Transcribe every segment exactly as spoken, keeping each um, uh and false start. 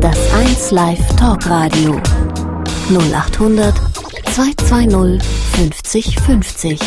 Das eins Live Talkradio null achthundert zweihundertzweißig fünfzig fünfzig.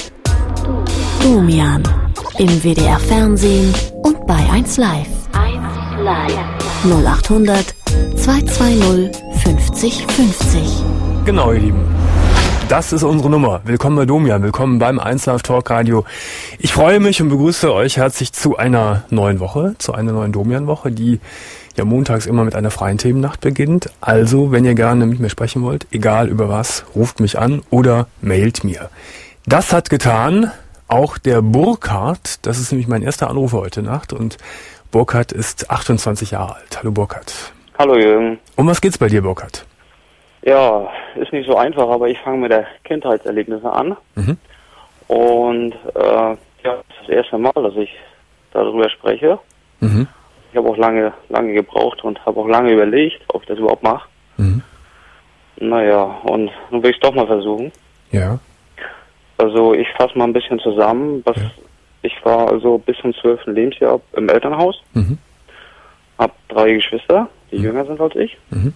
Domian im W D R Fernsehen und bei eins Live. eins Live null achthundert zweihundertzweißig fünfzig fünfzig. Genau, ihr Lieben. Das ist unsere Nummer. Willkommen bei Domian, willkommen beim eins Live Talkradio. Ich freue mich und begrüße euch herzlich zu einer neuen Woche, zu einer neuen Domian-Woche, die ja montags immer mit einer freien Themennacht beginnt. Also, wenn ihr gerne mit mir sprechen wollt, egal über was, ruft mich an oder mailt mir. Das hat getan auch der Burkhard. Das ist nämlich mein erster Anruf heute Nacht und Burkhard ist achtundzwanzig Jahre alt. Hallo Burkhard. Hallo Jürgen. Um was geht's bei dir, Burkhard? Ja, ist nicht so einfach, aber ich fange mit der Kindheitserlebnisse an. Mhm. Und äh, ja, das ist das erste Mal, dass ich darüber spreche. Mhm. Ich habe auch lange, lange gebraucht und habe auch lange überlegt, ob ich das überhaupt mache. Mhm. Naja, und nun will ich es doch mal versuchen. Ja. Also ich fasse mal ein bisschen zusammen. Was ja. Ich war also bis zum zwölften Lebensjahr im Elternhaus. Mhm. Habe drei Geschwister, die mhm. jünger sind als ich. Mhm.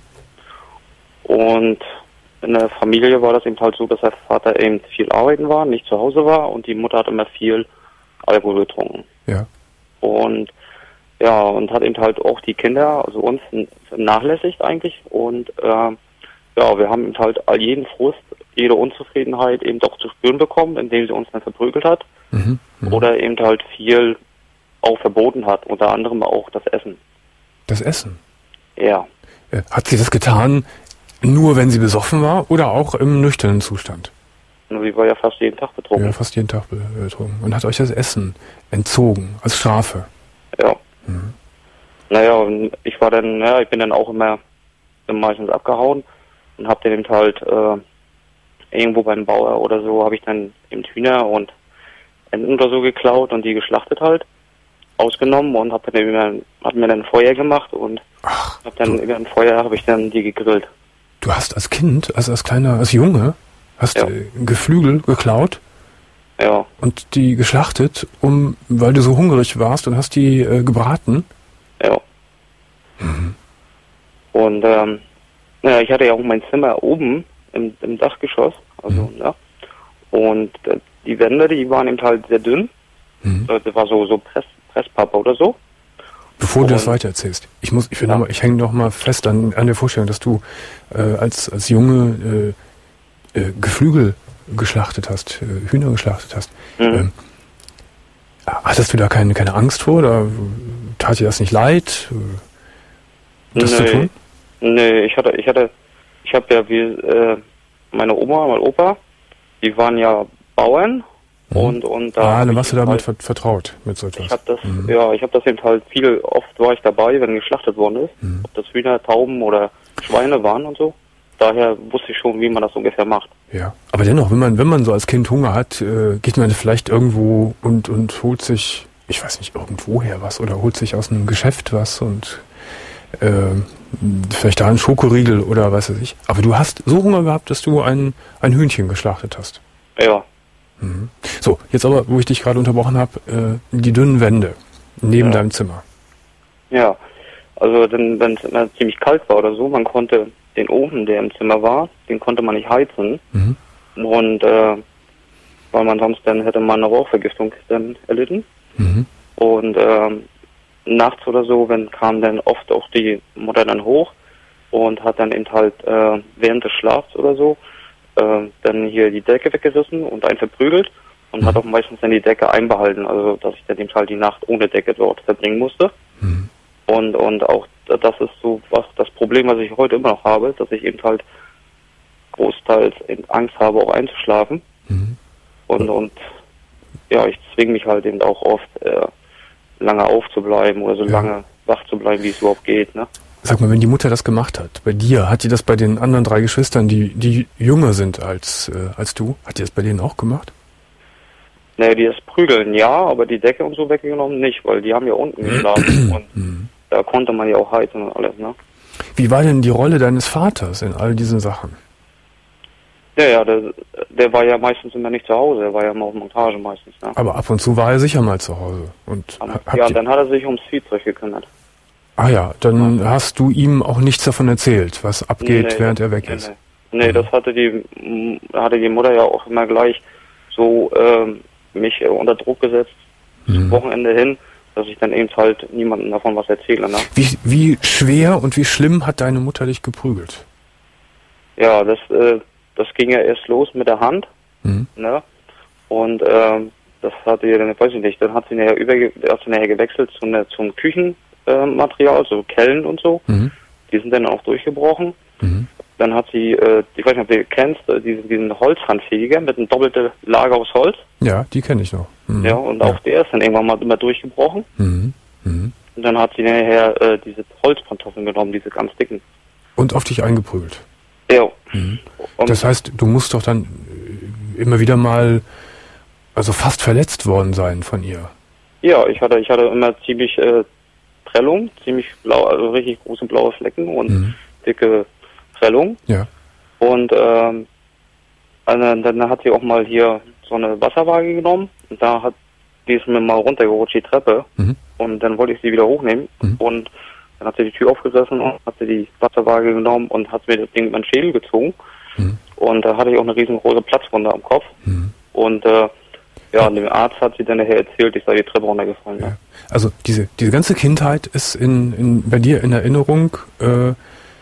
Und in der Familie war das eben halt so, dass der Vater eben viel arbeiten war, nicht zu Hause war und die Mutter hat immer viel Alkohol getrunken. Ja. Und ja, und hat eben halt auch die Kinder, also uns, vernachlässigt eigentlich. Und äh, ja, wir haben eben halt all jeden Frust, jede Unzufriedenheit eben doch zu spüren bekommen, indem sie uns dann verprügelt hat. Mhm. Mhm. Oder eben halt viel auch verboten hat, unter anderem auch das Essen. Das Essen? Ja. Hat sie das getan, nur wenn sie besoffen war oder auch im nüchternen Zustand? Sie war ja fast jeden Tag betrunken. Ja, fast jeden Tag betrunken. Und hat euch das Essen entzogen, als Strafe? Ja. Mhm. Naja, und ich war dann, ja, ich bin dann auch immer meistens abgehauen und hab dann eben halt äh, irgendwo beim Bauer oder so, habe ich dann eben Hühner und Enten oder so geklaut und die geschlachtet halt, ausgenommen und hab dann immer, hab mir dann ein Feuer gemacht und Ach, hab dann du, über ein Feuer habe ich dann die gegrillt. Du hast als Kind, also als kleiner, als Junge, hast ja. Geflügel geklaut? Ja. Und die geschlachtet, um, weil du so hungrig warst und hast die äh, gebraten? Ja. Mhm. Und ähm, naja, ich hatte ja auch mein Zimmer oben im, im Dachgeschoss, also mhm. ja. Und äh, die Wände, die waren eben halt sehr dünn. Mhm. Das war so so Press, Presspappe oder so. Bevor und, du das weiter erzählst, ich muss, ich, ja. mal, ich hänge noch mal fest an, an der Vorstellung, dass du äh, als als Junge äh, äh, Geflügel geschlachtet hast, äh, Hühner geschlachtet hast. Mhm. Ähm, hattest du da keine keine Angst vor oder tat dir das nicht leid, äh, das nee, zu tun? Nee, ich hatte ich hatte ich habe ja wie äh, meine Oma, mein Opa, die waren ja Bauern. Mhm. Und, und da ah, dann warst du damit halt, vertraut mit so etwas. Ich habe das, mhm. ja, ich habe das eben halt viel, oft war ich dabei, wenn geschlachtet worden ist, mhm. ob das Hühner, Tauben oder Schweine waren und so. Daher wusste ich schon, wie man das ungefähr macht. Ja, aber dennoch, wenn man wenn man so als Kind Hunger hat, äh, geht man vielleicht irgendwo und und holt sich, ich weiß nicht, irgendwoher was oder holt sich aus einem Geschäft was und äh, vielleicht da einen Schokoriegel oder was weiß ich. Aber du hast so Hunger gehabt, dass du ein ein Hühnchen geschlachtet hast. Ja. So, jetzt aber, wo ich dich gerade unterbrochen habe, äh, die dünnen Wände neben ja. deinem Zimmer. Ja, also wenn es ziemlich kalt war oder so, man konnte den Ofen, der im Zimmer war, den konnte man nicht heizen. Mhm. Und äh, weil man sonst dann hätte man eine Rauchvergiftung dann erlitten. Mhm. Und äh, nachts oder so, wenn kam dann oft auch die Mutter dann hoch und hat dann eben halt äh, während des Schlafs oder so Äh, dann hier die Decke weggerissen und einen verprügelt und mhm. hat auch meistens dann die Decke einbehalten, also dass ich dann eben halt die Nacht ohne Decke dort verbringen musste. Mhm. Und und auch das ist so was das Problem, was ich heute immer noch habe, dass ich eben halt großteils Angst habe, auch einzuschlafen. Mhm. Und und ja, ich zwinge mich halt eben auch oft äh, lange aufzubleiben oder so ja. lange wach zu bleiben, wie es überhaupt geht, ne? Sag mal, wenn die Mutter das gemacht hat, bei dir, hat die das bei den anderen drei Geschwistern, die die jünger sind als äh, als du, hat die das bei denen auch gemacht? Naja, die das Prügeln, ja, aber die Decke und so weggenommen nicht, weil die haben ja unten geschlafen und mhm. da konnte man ja auch heizen und alles, ne? Wie war denn die Rolle deines Vaters in all diesen Sachen? Ja, ja, der, der war ja meistens immer nicht zu Hause, der war ja immer auf Montage meistens, ne? Aber ab und zu war er sicher mal zu Hause. Und aber, ja, und dann hat er sich ums Viehzeug gekümmert. Ah ja, dann ja. hast du ihm auch nichts davon erzählt, was abgeht, nee, während er weg nee, ist. Nee, nee mhm. das hatte die hatte die Mutter ja auch immer gleich so ähm, mich äh, unter Druck gesetzt, mhm. zum Wochenende hin, dass ich dann eben halt niemandem davon was erzähle. Ne? Wie, wie schwer und wie schlimm hat deine Mutter dich geprügelt? Ja, das, äh, das ging ja erst los mit der Hand. Mhm. Ne? Und ähm, das hatte ja dann, weiß ich nicht, dann hat sie nachher, über, hat sie nachher gewechselt zu ne, zum Küchenmaterial, äh, so Kellen und so. Mhm. Die sind dann auch durchgebrochen. Mhm. Dann hat sie, äh, ich weiß nicht, ob du kennst, äh, diesen, diesen Holzhandfeger mit einem doppelten Lager aus Holz. Ja, die kenne ich noch. Mhm. Ja, und ja. auch der ist dann irgendwann mal immer durchgebrochen. Mhm. Mhm. Und dann hat sie nachher äh, diese Holzpantoffeln genommen, diese ganz dicken. Und auf dich eingeprügelt. Ja. Mhm. Das heißt, du musst doch dann immer wieder mal, also fast verletzt worden sein von ihr. Ja, ich hatte, ich hatte immer ziemlich äh, Prellung, ziemlich blau, also richtig große blaue Flecken und mhm. dicke Prellung. Ja. Und ähm, dann, dann hat sie auch mal hier so eine Wasserwaage genommen und da hat die ist mir mal runtergerutscht, die Treppe. Mhm. Und dann wollte ich sie wieder hochnehmen mhm. und dann hat sie die Tür aufgerissen und hat sie die Wasserwaage genommen und hat mir das Ding in meinen Schädel gezogen. Mhm. Und da hatte ich auch eine riesengroße Platzwunde am Kopf. Mhm. Und äh, ja, dem Arzt hat sie dann nachher erzählt, ich sei die Treppe runtergefallen. Ja. Ja. Also diese diese ganze Kindheit ist in, in bei dir in Erinnerung, äh,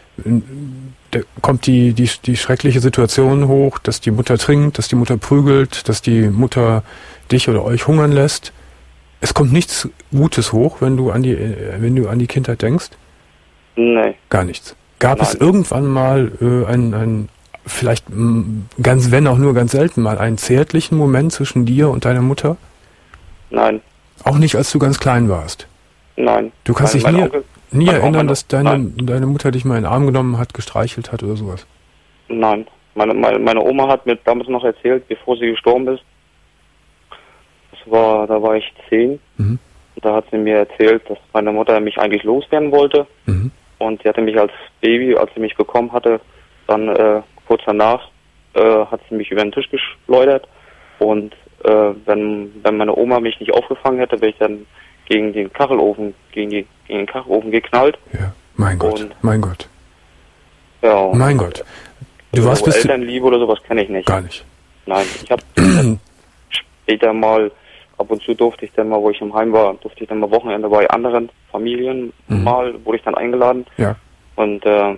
in, da kommt die, die die schreckliche Situation hoch, dass die Mutter trinkt, dass die Mutter prügelt, dass die Mutter dich oder euch hungern lässt. Es kommt nichts Gutes hoch, wenn du an die wenn du an die Kindheit denkst? Nein. Gar nichts. Gab Nein. es irgendwann mal äh, ein, ein vielleicht ganz, wenn auch nur ganz selten mal, einen zärtlichen Moment zwischen dir und deiner Mutter? Nein. Auch nicht, als du ganz klein warst? Nein. Du kannst mein, dich nie, Onkel, nie erinnern, meine, dass deine, deine Mutter dich mal in den Arm genommen hat, gestreichelt hat oder sowas? Nein. Meine, meine, meine Oma hat mir damals noch erzählt, bevor sie gestorben ist, das war, da war ich zehn, mhm. da hat sie mir erzählt, dass meine Mutter mich eigentlich loswerden wollte. Mhm. Und sie hatte mich als Baby, als sie mich bekommen hatte, dann äh, kurz danach äh, hat sie mich über den Tisch geschleudert und äh, wenn, wenn meine Oma mich nicht aufgefangen hätte, wäre ich dann gegen den Kachelofen, gegen, die, gegen den Kachelofen geknallt. Ja, mein Gott, und, mein Gott. Ja. Mein Gott. Du also warst bis Elternliebe oder sowas kenne ich nicht. Gar nicht. Nein, ich habe später mal, ab und zu durfte ich dann mal, wo ich im Heim war, durfte ich dann mal Wochenende bei anderen Familien mhm. mal, wurde ich dann eingeladen. Ja. Und äh,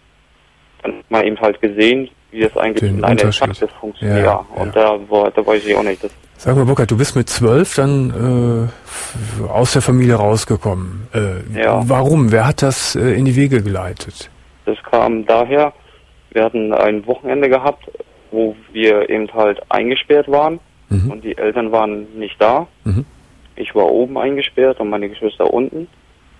dann hat man eben halt gesehen, wie das eigentlich Den in einer Praxis funktioniert. Ja, ja. Und ja. Da, war, da weiß ich auch nicht. Das Sag mal, Burkhard, du bist mit zwölf dann äh, aus der Familie rausgekommen. Äh, ja. Warum? Wer hat das äh, in die Wege geleitet? Das kam daher, wir hatten ein Wochenende gehabt, wo wir eben halt eingesperrt waren mhm. und die Eltern waren nicht da. Mhm. Ich war oben eingesperrt und meine Geschwister unten.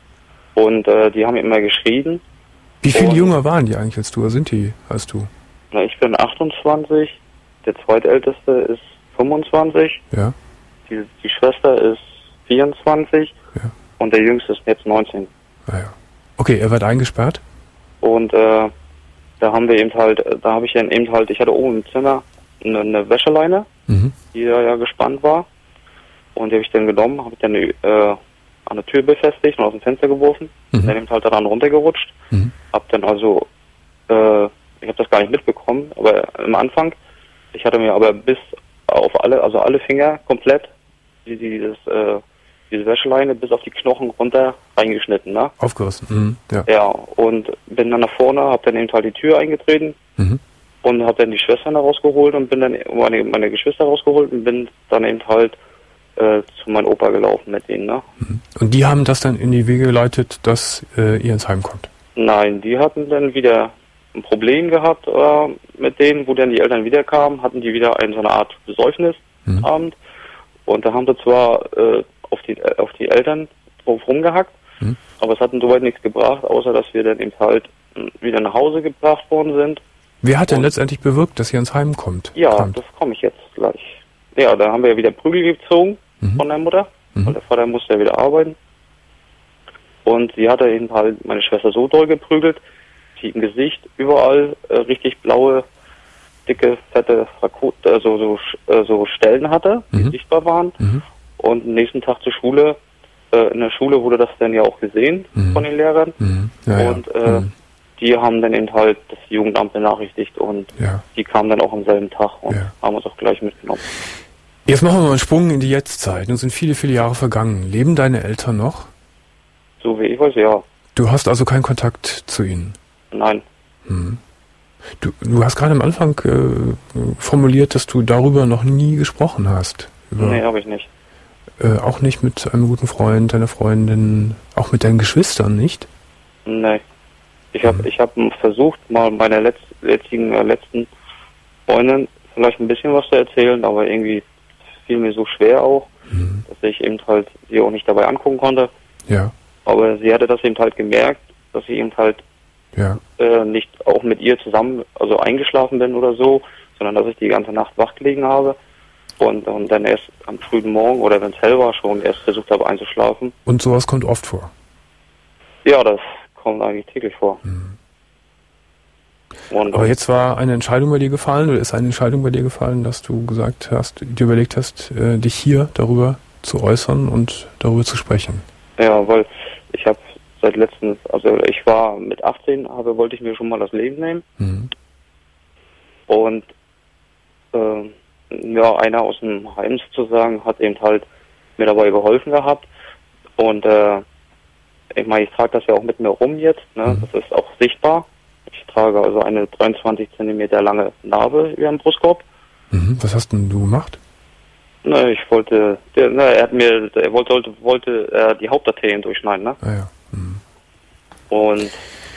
Und äh, die haben immer geschrien. Wie viel jünger waren die eigentlich als du? Oder sind die als du? Na, ich bin achtundzwanzig, der zweitälteste ist fünfundzwanzig, ja. die, die Schwester ist vierundzwanzig ja. und der Jüngste ist jetzt neunzehn. Ah, ja. Okay, er wird eingesperrt? Und äh, da haben wir eben halt, da habe ich dann eben halt, ich hatte oben im Zimmer eine, eine Wäscheleine, mhm. die da ja gespannt war. Und die habe ich dann genommen, habe ich dann äh, an der Tür befestigt und aus dem Fenster geworfen. Mhm. Dann eben halt daran runtergerutscht. Mhm. Hab dann also, äh, ich habe das gar nicht mitbekommen, aber am Anfang, ich hatte mir aber bis auf alle, also alle Finger komplett, die, dieses, äh, diese Wäscheleine bis auf die Knochen runter reingeschnitten, ne? Aufgerissen, mhm. ja. Ja, und bin dann nach vorne, hab dann eben halt die Tür eingetreten mhm. und hab dann die Schwestern da rausgeholt und bin dann meine, meine Geschwister rausgeholt und bin dann eben halt äh, zu meinem Opa gelaufen mit denen, ne? Mhm. Und die haben das dann in die Wege geleitet, dass äh, ihr ins Heim kommt? Nein, die hatten dann wieder ein Problem gehabt äh, mit denen, wo dann die Eltern wiederkamen, hatten die wieder eine so eine Art Besäufnisabend mhm. und da haben sie zwar äh, auf die äh, auf die Eltern drauf rumgehackt, mhm. aber es hat dann soweit nichts gebracht, außer dass wir dann eben halt wieder nach Hause gebracht worden sind. Wer hat denn letztendlich bewirkt, dass ihr ins Heim kommt? Ja, kommt? Das komme ich jetzt gleich. Ja, da haben wir ja wieder Prügel gezogen mhm. von der Mutter, mhm. weil der Vater musste ja wieder arbeiten. Und sie hatte eben halt meine Schwester so doll geprügelt, die im Gesicht überall äh, richtig blaue, dicke, fette, also so, äh, so Stellen hatte, die mhm. sichtbar waren. Mhm. Und am nächsten Tag zur Schule äh, in der Schule wurde das dann ja auch gesehen mhm. von den Lehrern. Mhm. Ja, und ja. Äh, mhm. die haben dann eben halt das Jugendamt benachrichtigt und ja. die kamen dann auch am selben Tag und ja. haben uns auch gleich mitgenommen. Jetzt machen wir mal einen Sprung in die Jetztzeit. Nun sind viele, viele Jahre vergangen. Leben deine Eltern noch? So wie ich weiß, ja. Du hast also keinen Kontakt zu ihnen? Nein. Hm. Du, du hast gerade am Anfang äh, formuliert, dass du darüber noch nie gesprochen hast. Über, nee, habe ich nicht. Äh, auch nicht mit einem guten Freund, deiner Freundin, auch mit deinen Geschwistern, nicht? Nee. Ich habe ich hab versucht, mal meiner letz, letzten, äh, letzten Freundin vielleicht ein bisschen was zu erzählen, aber irgendwie fiel mir so schwer auch, mhm. dass ich eben halt sie auch nicht dabei angucken konnte. Ja. Aber sie hatte das eben halt gemerkt, dass ich eben halt ja. äh, nicht auch mit ihr zusammen, also eingeschlafen bin oder so, sondern dass ich die ganze Nacht wach gelegen habe und, und dann erst am frühen Morgen oder wenn es hell war schon erst versucht habe einzuschlafen. Und sowas kommt oft vor? Ja, das kommt eigentlich täglich vor. Mhm. Und aber jetzt war eine Entscheidung bei dir gefallen, oder ist eine Entscheidung bei dir gefallen, dass du gesagt hast, dir überlegt hast, äh, dich hier darüber zu äußern und darüber zu sprechen? Ja, weil ich habe seit letztens, also ich war mit achtzehn, habe, wollte ich mir schon mal das Leben nehmen. Mhm. Und äh, ja, einer aus dem Heim sozusagen hat eben halt mir dabei geholfen gehabt. Und äh, ich meine, ich trage das ja auch mit mir rum jetzt, ne? Mhm. Das ist auch sichtbar. Ich trage also eine dreiundzwanzig Zentimeter lange Narbe über dem Brustkorb. Mhm. Was hast denn du gemacht? Na, ich wollte, der, na, er hat mir, er wollte, wollte, wollte äh, die Hauptarterien durchschneiden, ne? Ah, ja. Mhm. Und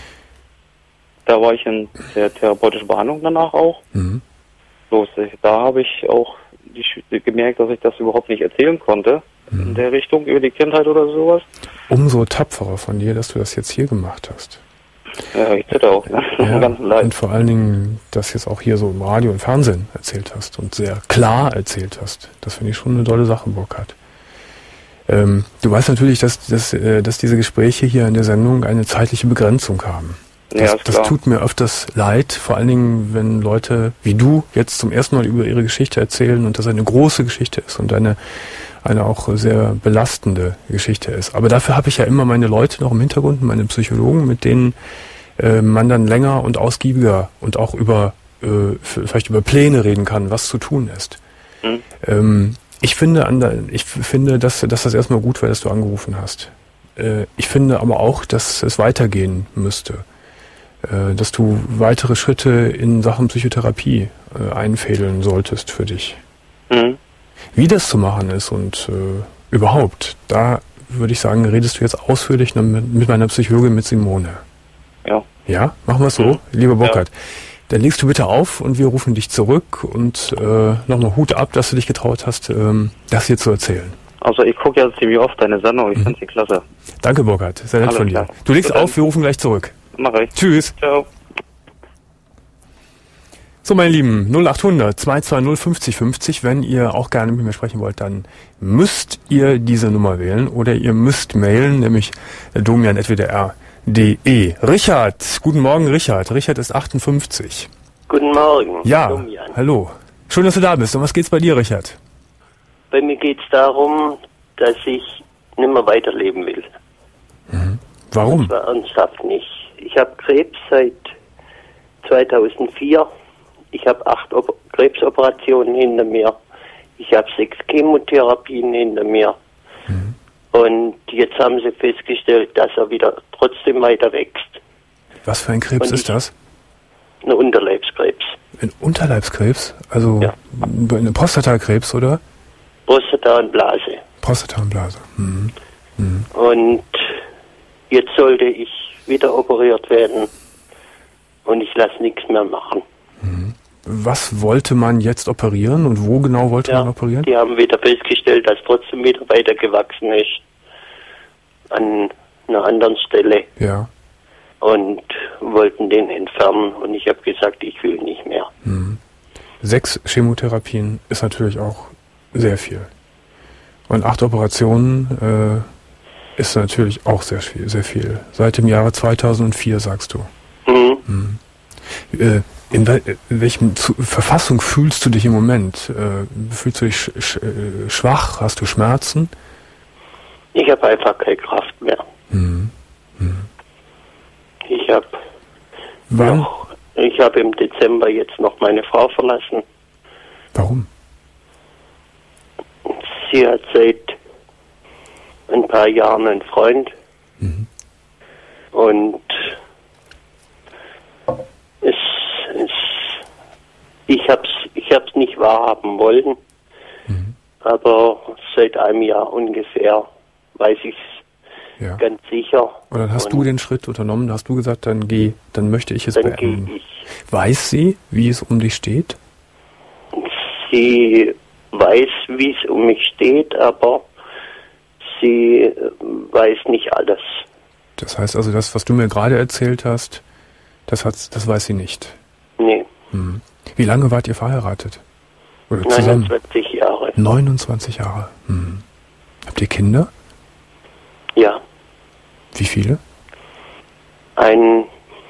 da war ich in der therapeutischen Behandlung danach auch. Mhm. Bloß, da habe ich auch die, gemerkt, dass ich das überhaupt nicht erzählen konnte, mhm. in der Richtung, über die Kindheit oder sowas. Umso tapferer von dir, dass du das jetzt hier gemacht hast. Ja, ich zitter auch, ne? Ja, ganz leid. und vor allen Dingen, das jetzt auch hier so im Radio und Fernsehen erzählt hast und sehr klar erzählt hast. Das finde ich schon eine tolle Sache, Burkhard. Ähm, du weißt natürlich, dass, dass, äh, dass diese Gespräche hier in der Sendung eine zeitliche Begrenzung haben. Das, ja, ist das klar. tut mir öfters leid, vor allen Dingen, wenn Leute wie du jetzt zum ersten Mal über ihre Geschichte erzählen und das eine große Geschichte ist und eine, eine auch sehr belastende Geschichte ist. Aber dafür habe ich ja immer meine Leute noch im Hintergrund, meine Psychologen, mit denen äh, man dann länger und ausgiebiger und auch über äh, vielleicht über Pläne reden kann, was zu tun ist. Mhm. Ähm, ich finde, an der, ich finde, dass, dass das erstmal gut war, dass du angerufen hast. Äh, ich finde aber auch, dass es weitergehen müsste. Äh, dass du weitere Schritte in Sachen Psychotherapie äh, einfädeln solltest für dich. Mhm. Wie das zu machen ist und äh, überhaupt, da würde ich sagen, redest du jetzt ausführlich mit, mit meiner Psychologin, mit Simone. Ja. Ja, machen wir es so, mhm. lieber Burkhard. Ja. Dann legst du bitte auf und wir rufen dich zurück und äh, nochmal Hut ab, dass du dich getraut hast, ähm, das hier zu erzählen. Also ich gucke ja ziemlich oft deine Sendung, ich mhm. finde sie klasse. Danke, Burkhard, sehr nett Alles von dir. Klar. Du legst Bitte. auf, wir rufen gleich zurück. Mach ich. Tschüss. Ciao. So, meine Lieben, null acht hundert zwei zwei null fünfzig fünfzig, wenn ihr auch gerne mit mir sprechen wollt, dann müsst ihr diese Nummer wählen oder ihr müsst mailen, nämlich domian at w d r punkt de. Richard, guten Morgen Richard. Richard ist achtundfünfzig. Guten Morgen, ja, Domian. Hallo. Schön, dass du da bist. Um was geht's bei dir, Richard? Bei mir geht's darum, dass ich nicht mehr weiterleben will. Mhm. Warum? Das war ernsthaft nicht. Ich habe Krebs seit zweitausendvier. Ich habe acht Op- Krebsoperationen hinter mir. Ich habe sechs Chemotherapien hinter mir. Mhm. Und jetzt haben sie festgestellt, dass er wieder trotzdem weiter wächst. Was für ein Krebs Und ist das? Ein Unterleibskrebs. Ein Unterleibskrebs? Also ja. Ein Prostatakrebs, oder? Prostata und Blase. Prostata und Blase. Mhm. Mhm. Und jetzt sollte ich wieder operiert werden. Und ich lasse nichts mehr machen. Mhm. Was wollte man jetzt operieren und wo genau wollte ja, man operieren? Die haben wieder festgestellt, dass trotzdem wieder weiter gewachsen ist. An einer anderen Stelle. Ja. Und wollten den entfernen. Und ich habe gesagt, ich will nicht mehr. Mhm. Sechs Chemotherapien ist natürlich auch sehr viel. Und acht Operationen äh, ist natürlich auch sehr viel, sehr viel. Seit dem Jahre zweitausendvier, sagst du. Mhm. Mhm. Äh, in, wel in welchem Zu Verfassung fühlst du dich im Moment? Äh, fühlst du dich sch sch schwach? Hast du Schmerzen? Ich habe einfach keine Kraft mehr. Mhm. Mhm. Ich habe Wann? noch, ich habe im Dezember jetzt noch meine Frau verlassen. Warum? Sie hat seit ein paar Jahren einen Freund. Mhm. Und es, es, ich habe es ich hab's nicht wahrhaben wollen. Mhm. Aber seit einem Jahr ungefähr weiß ich es Ja. ganz sicher. Und dann hast Und du den Schritt unternommen, da hast du gesagt, dann geh, dann möchte ich es dann beenden. gehe ich. Weiß sie, wie es um dich steht? Sie weiß, wie es um mich steht, aber sie äh, weiß nicht alles. Das heißt also, das, was du mir gerade erzählt hast, das, hat, das weiß sie nicht. Nee, Hm. Wie lange wart ihr verheiratet? Oder zusammen? neunundzwanzig Jahre. neunundzwanzig Jahre. Hm. Habt ihr Kinder? Ja, Wie viele? ein,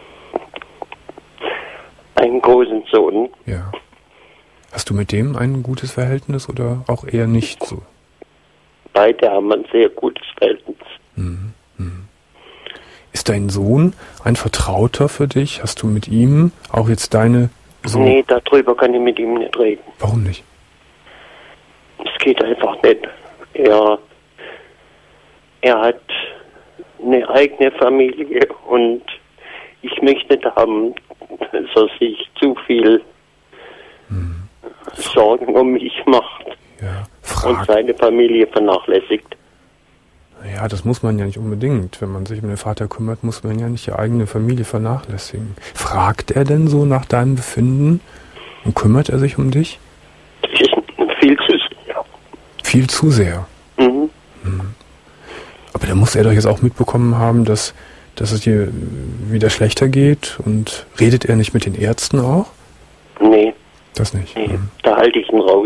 einen großen Sohn. Ja. Hast du mit dem ein gutes Verhältnis oder auch eher nicht so? Beide haben ein sehr gutes Verhältnis. Hm. Hm. Ist dein Sohn ein Vertrauter für dich? Hast du mit ihm auch jetzt deine... So Nee, darüber kann ich mit ihm nicht reden. Warum nicht? Es geht einfach nicht. Er, er hat eine eigene Familie und ich möchte nicht haben, dass er sich zu viel Hm. Sorgen um mich macht Ja. und Frag. seine Familie vernachlässigt. Ja, das muss man ja nicht unbedingt. Wenn man sich um den Vater kümmert, muss man ja nicht die eigene Familie vernachlässigen. Fragt er denn so nach deinem Befinden? Und kümmert er sich um dich? Das ist viel zu sehr. Viel zu sehr. Mhm. Aber da muss er doch jetzt auch mitbekommen haben, dass, dass es dir wieder schlechter geht. Und redet er nicht mit den Ärzten auch? Nee, Das nicht. nee, Mhm. da halte ich ihn raus.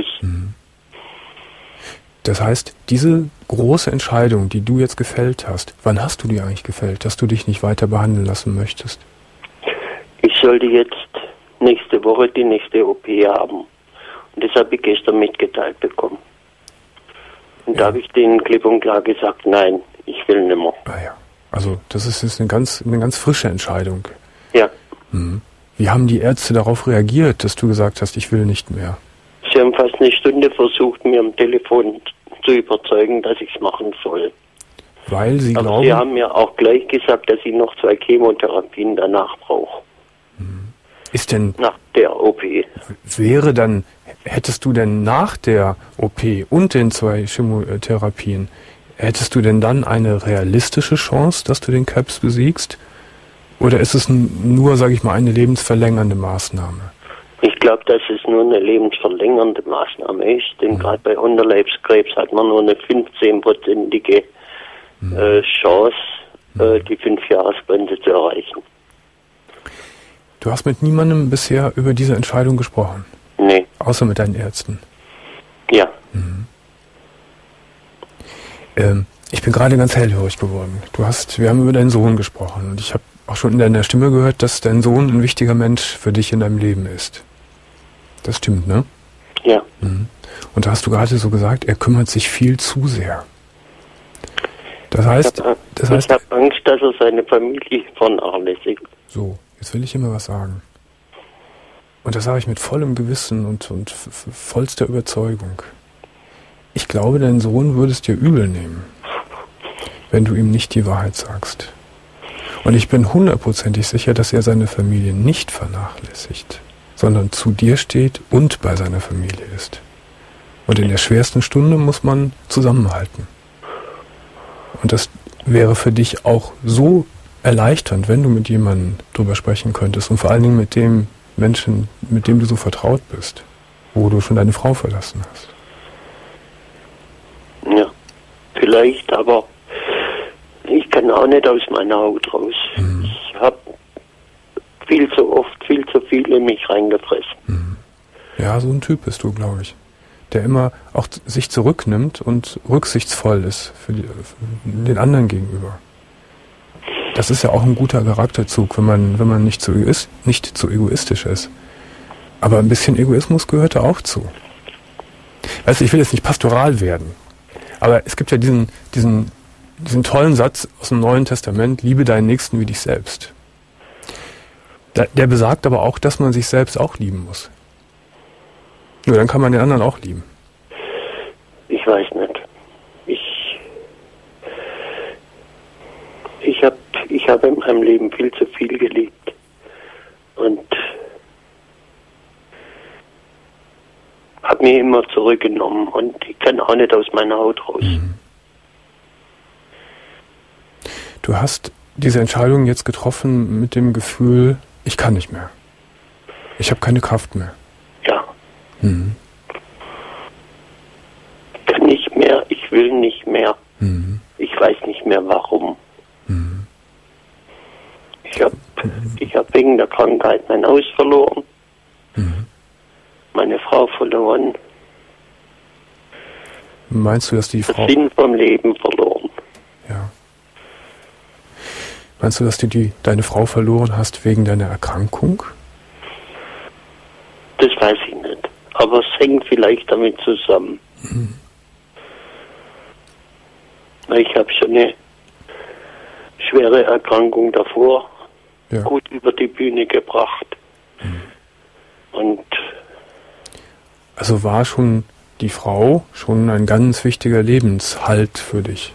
Das heißt, diese große Entscheidung, die du jetzt gefällt hast, wann hast du die eigentlich gefällt, dass du dich nicht weiter behandeln lassen möchtest? Ich sollte jetzt nächste Woche die nächste O P haben. Und das habe ich gestern mitgeteilt bekommen. Und Ja. da habe ich denen klipp und klar gesagt, nein, ich will nicht mehr. Ah ja. Also das ist jetzt eine ganz, eine ganz frische Entscheidung. Ja, Mhm. Wie haben die Ärzte darauf reagiert, dass du gesagt hast, ich will nicht mehr? sie haben fast eine Stunde versucht, mir am Telefon zu überzeugen, dass ich es machen soll. Weil sie Aber glauben, sie haben mir auch gleich gesagt, dass ich noch zwei Chemotherapien danach brauche. ist denn, Nach der O P. wäre dann, hättest du denn nach der O P und den zwei Chemotherapien, hättest du denn dann eine realistische Chance, dass du den Krebs besiegst? Oder ist es n- nur, sage ich mal, eine lebensverlängernde Maßnahme? Ich glaube, dass es nur eine lebensverlängernde Maßnahme ist, denn gerade bei Unterleibskrebs hat man nur eine fünfzehnprozentige äh, Chance, äh, die Fünfjahresgrenze zu erreichen. Du hast mit niemandem bisher über diese Entscheidung gesprochen, Nee, außer mit deinen Ärzten. ja, Ähm, ich bin gerade ganz hellhörig geworden. Du hast, wir haben über deinen Sohn gesprochen und ich habe auch schon in deiner Stimme gehört, dass dein Sohn ein wichtiger Mensch für dich in deinem Leben ist. Das stimmt, ne? ja. Und da hast du gerade so gesagt, er kümmert sich viel zu sehr. Das heißt, Ich habe das heißt, hab Angst, dass er seine Familie vernachlässigt. so, jetzt will ich immer was sagen. Und das sage ich mit vollem Gewissen und, und f- f- vollster Überzeugung. Ich glaube, dein Sohn würde es dir übel nehmen, wenn du ihm nicht die Wahrheit sagst. Und ich bin hundertprozentig sicher, dass er seine Familie nicht vernachlässigt, sondern zu dir steht und bei seiner Familie ist. Und in der schwersten Stunde muss man zusammenhalten. Und das wäre für dich auch so erleichternd, wenn du mit jemandem drüber sprechen könntest und vor allen Dingen mit dem Menschen, mit dem du so vertraut bist, wo du schon deine Frau verlassen hast. Ja, vielleicht, aber ich kann auch nicht aus meiner Haut raus. Ich habe viel zu oft, viel zu viel in mich reingefressen. Ja, so ein Typ bist du, glaube ich. Der immer auch z- sich zurücknimmt und rücksichtsvoll ist für, die, für den anderen gegenüber. Das ist ja auch ein guter Charakterzug, wenn man, wenn man nicht zu, egoist, nicht zu egoistisch ist. Aber ein bisschen Egoismus gehört da auch zu. Weißt du, ich will jetzt nicht pastoral werden, aber es gibt ja diesen, diesen diesen tollen Satz aus dem Neuen Testament, liebe deinen Nächsten wie dich selbst. Der, der besagt aber auch, dass man sich selbst auch lieben muss. Nur dann kann man den anderen auch lieben. Ich weiß nicht. Ich, ich habe ich hab in meinem Leben viel zu viel geliebt. Und habe mich immer zurückgenommen. Und ich kann auch nicht aus meiner Haut raus. Mhm. Du hast diese Entscheidung jetzt getroffen mit dem Gefühl, ich kann nicht mehr. Ich habe keine Kraft mehr. Ja. Mhm. Ich kann nicht mehr, ich will nicht mehr. Mhm. Ich weiß nicht mehr warum. Mhm. Ich habe ich hab wegen der Krankheit mein Haus verloren. Mhm. Meine Frau verloren. Meinst du, dass die Frau... Den Sinn vom Leben verloren. Ja. Meinst du, dass du die, deine Frau verloren hast wegen deiner Erkrankung? Das weiß ich nicht. Aber es hängt vielleicht damit zusammen. Mhm. Ich habe schon eine schwere Erkrankung davor Ja. gut über die Bühne gebracht. Mhm. Und Also war schon die Frau schon ein ganz wichtiger Lebenshalt für dich?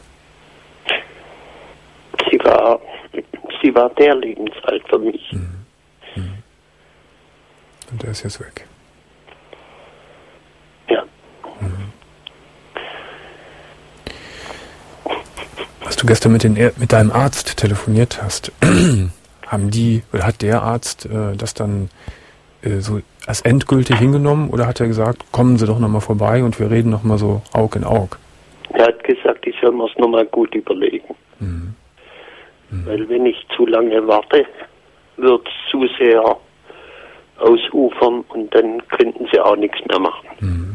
sie war, sie war der Lebenshalt für mich. Mhm. Mhm. Und der ist jetzt weg. Ja. Mhm. Als du gestern mit, den, mit deinem Arzt telefoniert hast, haben die, oder hat der Arzt äh, das dann äh, so als endgültig hingenommen oder hat er gesagt, kommen Sie doch nochmal vorbei und wir reden nochmal so Aug in Aug? Er hat gesagt, ich soll mir es nochmal gut überlegen. Mhm. Mhm. Weil wenn ich zu lange warte, wird es zu sehr ausufern und dann könnten sie auch nichts mehr machen. Mhm.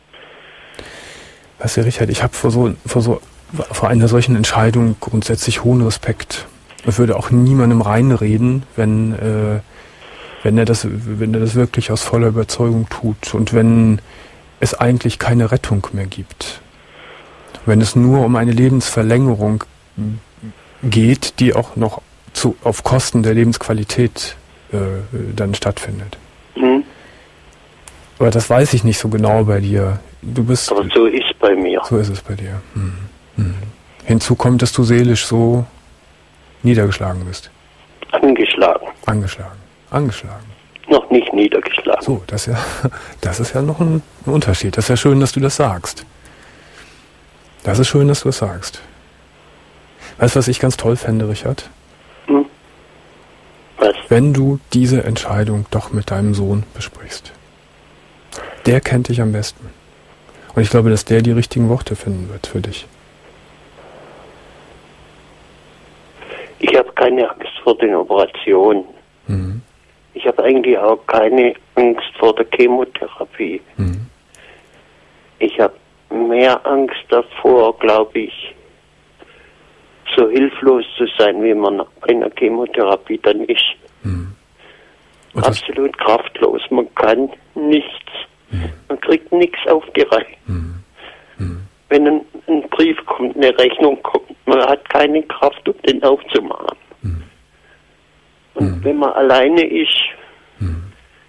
Weißt du, Richard, ich habe vor so, vor so vor einer solchen Entscheidung grundsätzlich hohen Respekt. Ich würde auch niemandem reinreden, wenn, äh, wenn er das, wenn er das wirklich aus voller Überzeugung tut und wenn es eigentlich keine Rettung mehr gibt. Wenn es nur um eine Lebensverlängerung geht, die auch noch zu, auf Kosten der Lebensqualität äh, dann stattfindet. Mhm. Aber das weiß ich nicht so genau bei dir. Du bist. Aber so ist es bei mir. So ist es bei dir. Hm. Hm. Hinzu kommt, dass du seelisch so niedergeschlagen bist. Angeschlagen. Angeschlagen. Angeschlagen. Noch nicht niedergeschlagen. So, das ist ja, das ist ja noch ein, ein Unterschied. Das ist ja schön, dass du das sagst. Das ist schön, dass du das sagst. Weißt du, was ich ganz toll fände, Richard? Hm? Was? Wenn du diese Entscheidung doch mit deinem Sohn besprichst. Der kennt dich am besten. Und ich glaube, dass der die richtigen Worte finden wird für dich. Ich habe keine Angst vor den Operationen. Mhm. Ich habe eigentlich auch keine Angst vor der Chemotherapie. Mhm. Ich habe mehr Angst davor, glaube ich, so hilflos zu sein, wie man bei einer Chemotherapie dann ist. Mhm. Und das, Absolut kraftlos. Man kann nichts. Mhm. Man kriegt nichts auf die Reihe. Mhm. Mhm. Wenn ein, ein Brief kommt, eine Rechnung kommt, man hat keine Kraft, um den aufzumachen. Mhm. Und Mhm. wenn man alleine ist, Mhm.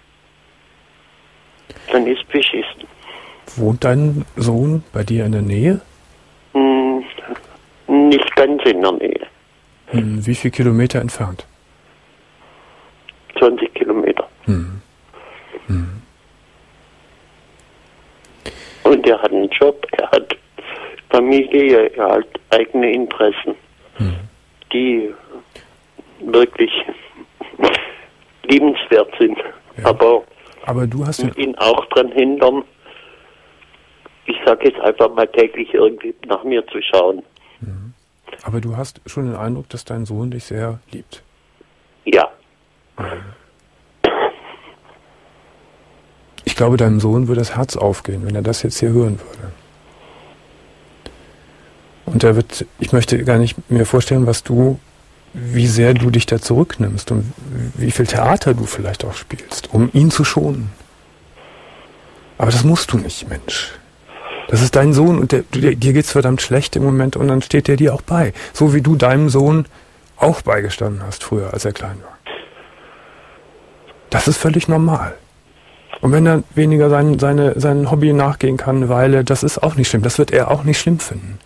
dann ist beschissen. Wohnt dein Sohn bei dir in der Nähe? Hm, nicht ganz in der Nähe. Hm, wie viele Kilometer entfernt? zwanzig Kilometer. Hm. Hm. Und er hat einen Job, er hat Familie, er hat eigene Interessen, Hm. die wirklich liebenswert sind. Ja. Aber Aber du hast ja, ihn auch dran hindern, ich sage jetzt einfach mal täglich irgendwie nach mir zu schauen. aber du hast schon den Eindruck, dass dein Sohn dich sehr liebt. Ja, Ich glaube, deinem Sohn würde das Herz aufgehen, wenn er das jetzt hier hören würde. Und er wird, ich möchte gar nicht mir vorstellen, was du, wie sehr du dich da zurücknimmst und wie viel Theater du vielleicht auch spielst, um ihn zu schonen. Aber das musst du nicht, Mensch. Das ist dein Sohn und der, der, dir geht's verdammt schlecht im Moment und dann steht der dir auch bei. So wie du deinem Sohn auch beigestanden hast früher, als er klein war. Das ist völlig normal. Und wenn er weniger sein, seine, sein Hobby nachgehen kann, eine Weile, das ist auch nicht schlimm. Das wird er auch nicht schlimm finden.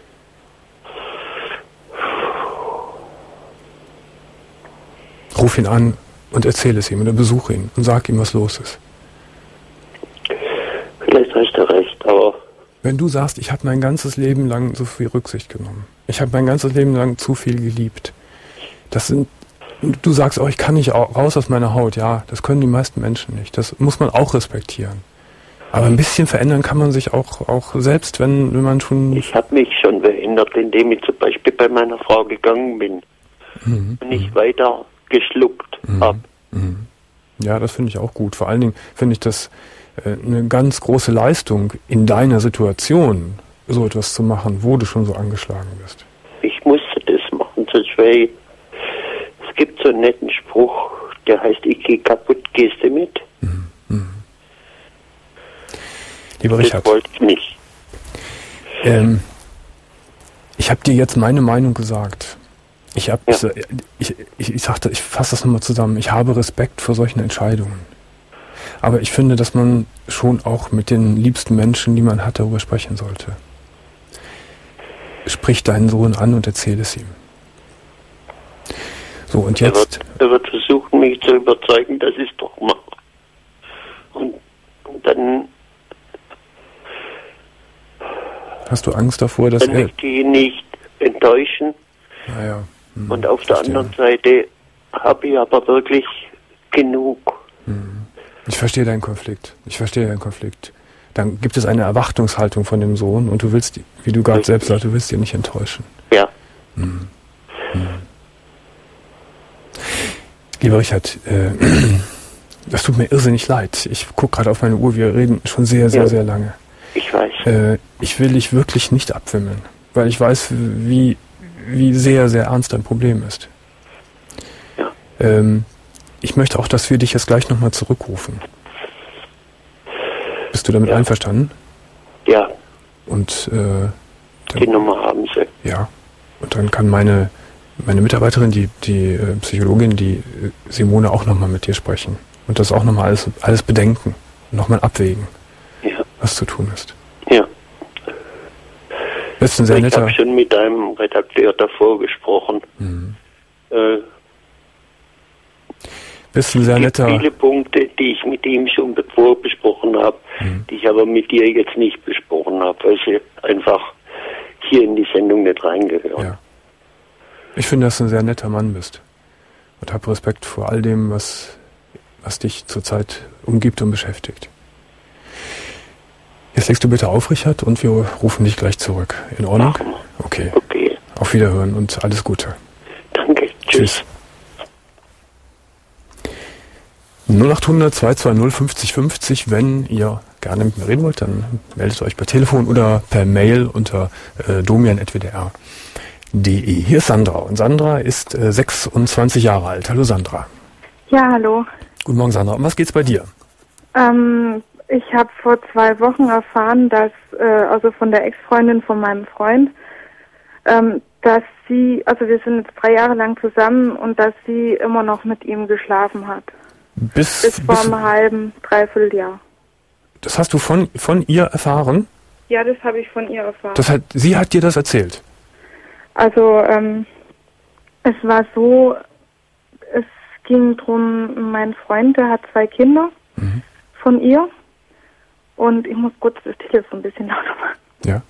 Ruf ihn an und erzähl es ihm oder besuch ihn und sag ihm, was los ist. Vielleicht hast du recht, aber... Wenn du sagst, ich habe mein ganzes Leben lang so viel Rücksicht genommen, ich habe mein ganzes Leben lang zu viel geliebt, das sind, du sagst auch, ich kann nicht raus aus meiner Haut, ja, das können die meisten Menschen nicht, das muss man auch respektieren. Aber ein bisschen verändern kann man sich auch, auch selbst, wenn, wenn man schon... Ich habe mich schon verändert, indem ich zum Beispiel bei meiner Frau gegangen bin mhm. und nicht weiter geschluckt mhm. habe. Mhm. Ja, das finde ich auch gut. Vor allen Dingen finde ich das äh, eine ganz große Leistung, in deiner Situation so etwas zu machen, wo du schon so angeschlagen bist. Ich musste das machen, sonst wäre ich... Es gibt so einen netten Spruch, der heißt, ich gehe kaputt, gehst du mit? Mhm. Mhm. Lieber das Richard, wollte ich nicht. Ähm, ich habe dir jetzt meine Meinung gesagt. Ich habe, Ja. ich, ich, ich sagte, ich fasse das nochmal zusammen. Ich habe Respekt vor solchen Entscheidungen. Aber ich finde, dass man schon auch mit den liebsten Menschen, die man hat, darüber sprechen sollte. Sprich deinen Sohn an und erzähl es ihm. So, und Er jetzt... wird, er wird versuchen, mich zu überzeugen, dass ich es doch mache. Und, und dann, Hast du Angst davor, dass dann er... möchte ich ihn nicht enttäuschen. Naja, hm, Und auf der verstehe. anderen Seite habe ich aber wirklich genug. Ich verstehe deinen Konflikt. Ich verstehe deinen Konflikt. Dann gibt es eine Erwartungshaltung von dem Sohn und du willst, wie du gerade Richtig. selbst sagst, du willst ihn nicht enttäuschen. Ja. Lieber Richard, äh, das tut mir irrsinnig leid. Ich gucke gerade auf meine Uhr, wir reden schon sehr, sehr, Ja. sehr lange. Ich weiß. Äh, ich will dich wirklich nicht abwimmeln, weil ich weiß, wie, wie sehr, sehr ernst dein Problem ist. Ja. Ähm, ich möchte auch, dass wir dich jetzt gleich nochmal zurückrufen. Bist du damit Ja. einverstanden? Ja, Und äh, die Nummer haben sie. ja, und dann kann meine meine Mitarbeiterin, die die äh, Psychologin, die äh, Simone, auch nochmal mit dir sprechen und das auch nochmal alles alles bedenken, nochmal abwägen, Ja. was zu tun ist. Ja. Bist ein sehr Ich netter. habe schon mit einem Redakteur davor gesprochen. Mhm. Äh, Bist ein sehr Es gibt netter. viele Punkte, die ich mit ihm schon bevor besprochen habe, Mhm. die ich aber mit dir jetzt nicht besprochen habe, weil sie einfach hier in die Sendung nicht reingehören. Ja. Ich finde, dass du ein sehr netter Mann bist und habe Respekt vor all dem, was was dich zurzeit umgibt und beschäftigt. Jetzt legst du bitte auf, Richard, und wir rufen dich gleich zurück. In Ordnung? Machen wir. Okay. Okay, Auf Wiederhören und alles Gute. danke. Tschüss. Tschüss. null acht hundert, zwei zwei null, fünfzig fünfzig, wenn ihr gerne mit mir reden wollt, dann meldet euch per Telefon oder per Mail unter äh, domian at w d r punkt d e. Hier ist Sandra und Sandra ist äh, sechsundzwanzig Jahre alt. Hallo Sandra. Ja, hallo. Guten Morgen Sandra. Um was geht's bei dir? Ähm, ich habe vor zwei Wochen erfahren, dass, äh, also von der Ex-Freundin von meinem Freund, ähm, dass sie, also wir sind jetzt drei Jahre lang zusammen und dass sie immer noch mit ihm geschlafen hat. Bis, Bis vor bis einem halben, dreiviertel Jahr. das hast du von von ihr erfahren? Ja, das habe ich von ihr erfahren. Das hat sie hat dir das erzählt. Also, ähm, es war so, es ging drum, mein Freund, der hat zwei Kinder Mhm. von ihr und ich muss kurz das Telefon ein bisschen lauter machen. Ja.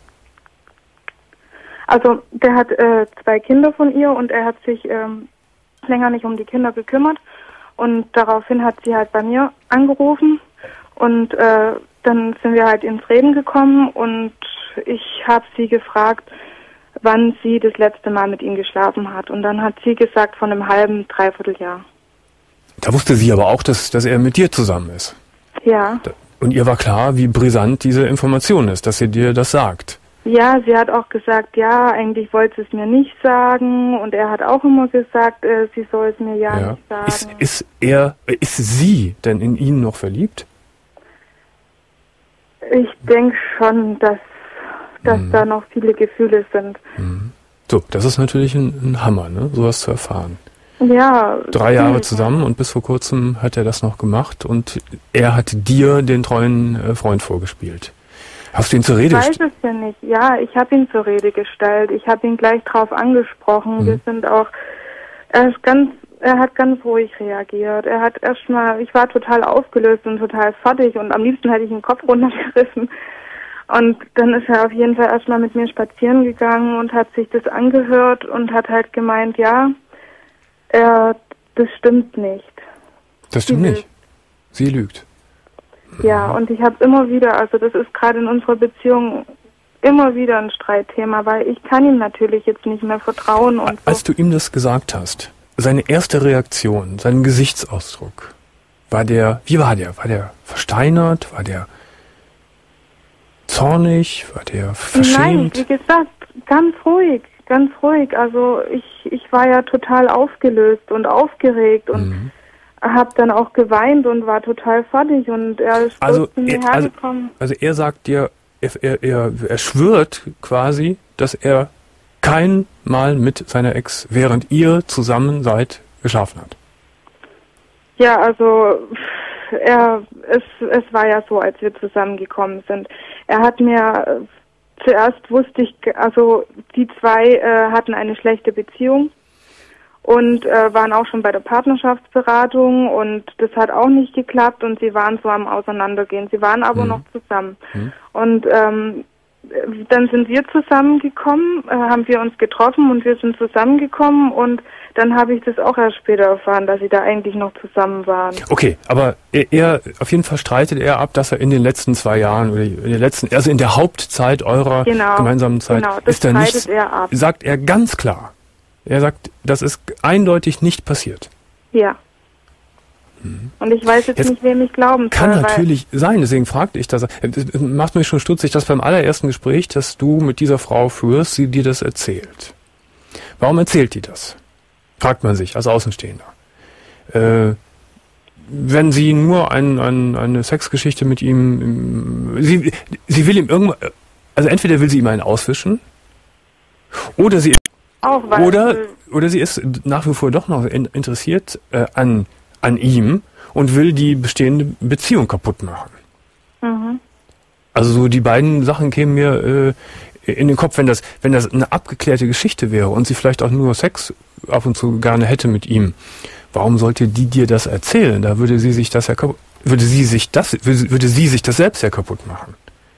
Also der hat äh, zwei Kinder von ihr und er hat sich ähm, länger nicht um die Kinder gekümmert und daraufhin hat sie halt bei mir angerufen und äh, dann sind wir halt ins Reden gekommen und ich habe sie gefragt, wann sie das letzte Mal mit ihm geschlafen hat und dann hat sie gesagt von einem halben, dreiviertel Jahr. Da wusste sie aber auch, dass dass er mit dir zusammen ist. Ja. Und ihr war klar, wie brisant diese Information ist, dass sie dir das sagt. Ja, sie hat auch gesagt, ja, eigentlich wollte sie es mir nicht sagen und er hat auch immer gesagt, äh, sie soll es mir ja, nicht sagen. Ist, ist er, ist sie denn in ihn noch verliebt? Ich denke schon, dass, dass mhm. da noch viele Gefühle sind. Mhm. So, das ist natürlich ein, ein Hammer, ne? Sowas zu erfahren. Ja. Drei Jahre zusammen und bis vor kurzem hat er das noch gemacht und er hat dir den treuen äh, Freund vorgespielt. Hast du ihn zur Rede gestellt? Ich weiß es ja nicht. Ja, ich habe ihn zur Rede gestellt. Ich habe ihn gleich drauf angesprochen. Mhm. Wir sind auch, er ist ganz, er hat ganz ruhig reagiert. Er hat erstmal, ich war total aufgelöst und total fertig und am liebsten hätte ich den Kopf runtergerissen. Und dann ist er auf jeden Fall erstmal mit mir spazieren gegangen und hat sich das angehört und hat halt gemeint, ja, er, das stimmt nicht. Das stimmt Sie nicht? Sie lügt. Ja, und ich habe immer wieder, also das ist gerade in unserer Beziehung immer wieder ein Streitthema, weil ich kann ihm natürlich jetzt nicht mehr vertrauen. Und Als so. du ihm das gesagt hast, seine erste Reaktion, sein Gesichtsausdruck, war der, wie war der? War der versteinert? War der zornig? War der verschämt? Nein, wie gesagt, ganz ruhig, ganz ruhig. Also ich, ich war ja total aufgelöst und aufgeregt und mhm. habe dann auch geweint und war total fertig und er ist also, zu mir er, hergekommen. Also, also er sagt dir, er, er, er schwört quasi, dass er kein Mal mit seiner Ex, während ihr zusammen seid, geschlafen hat. Ja, also er, es, es war ja so, als wir zusammengekommen sind. Er hat mir, zuerst wusste ich, also die zwei äh, hatten eine schlechte Beziehung und äh, waren auch schon bei der Partnerschaftsberatung und das hat auch nicht geklappt und sie waren so am Auseinandergehen. Sie waren aber mhm. noch zusammen. Mhm. Und ähm, dann sind wir zusammengekommen, äh, haben wir uns getroffen und wir sind zusammengekommen und dann habe ich das auch erst später erfahren, dass sie da eigentlich noch zusammen waren. Okay, aber er, er auf jeden Fall streitet er ab, dass er in den letzten zwei Jahren oder in der letzten, also in der Hauptzeit eurer genau, gemeinsamen Zeit, genau, das ist er nicht, er ab. sagt er ganz klar. Er sagt, das ist eindeutig nicht passiert. Ja. Hm. Und ich weiß jetzt, jetzt nicht, wem ich glauben soll. Kann natürlich sein, deswegen fragte ich das. Es macht mich schon stutzig, dass beim allerersten Gespräch, das du mit dieser Frau führst, sie dir das erzählt. Warum erzählt die das? Fragt man sich als Außenstehender. Äh, wenn sie nur ein, ein, eine Sexgeschichte mit ihm, sie, sie will ihm irgendwann, also entweder will sie ihm einen auswischen, oder sie Auch, weil oder oder sie ist nach wie vor doch noch in, interessiert äh, an an ihm und will die bestehende Beziehung kaputt machen. Mhm. Also so die beiden Sachen kämen mir äh, in den Kopf, wenn das wenn das eine abgeklärte Geschichte wäre und sie vielleicht auch nur Sex ab und zu gerne hätte mit ihm. Warum sollte die dir das erzählen? Da würde sie sich das ja kaputt, würde sie sich das würde, würde sie sich das selbst ja kaputt machen.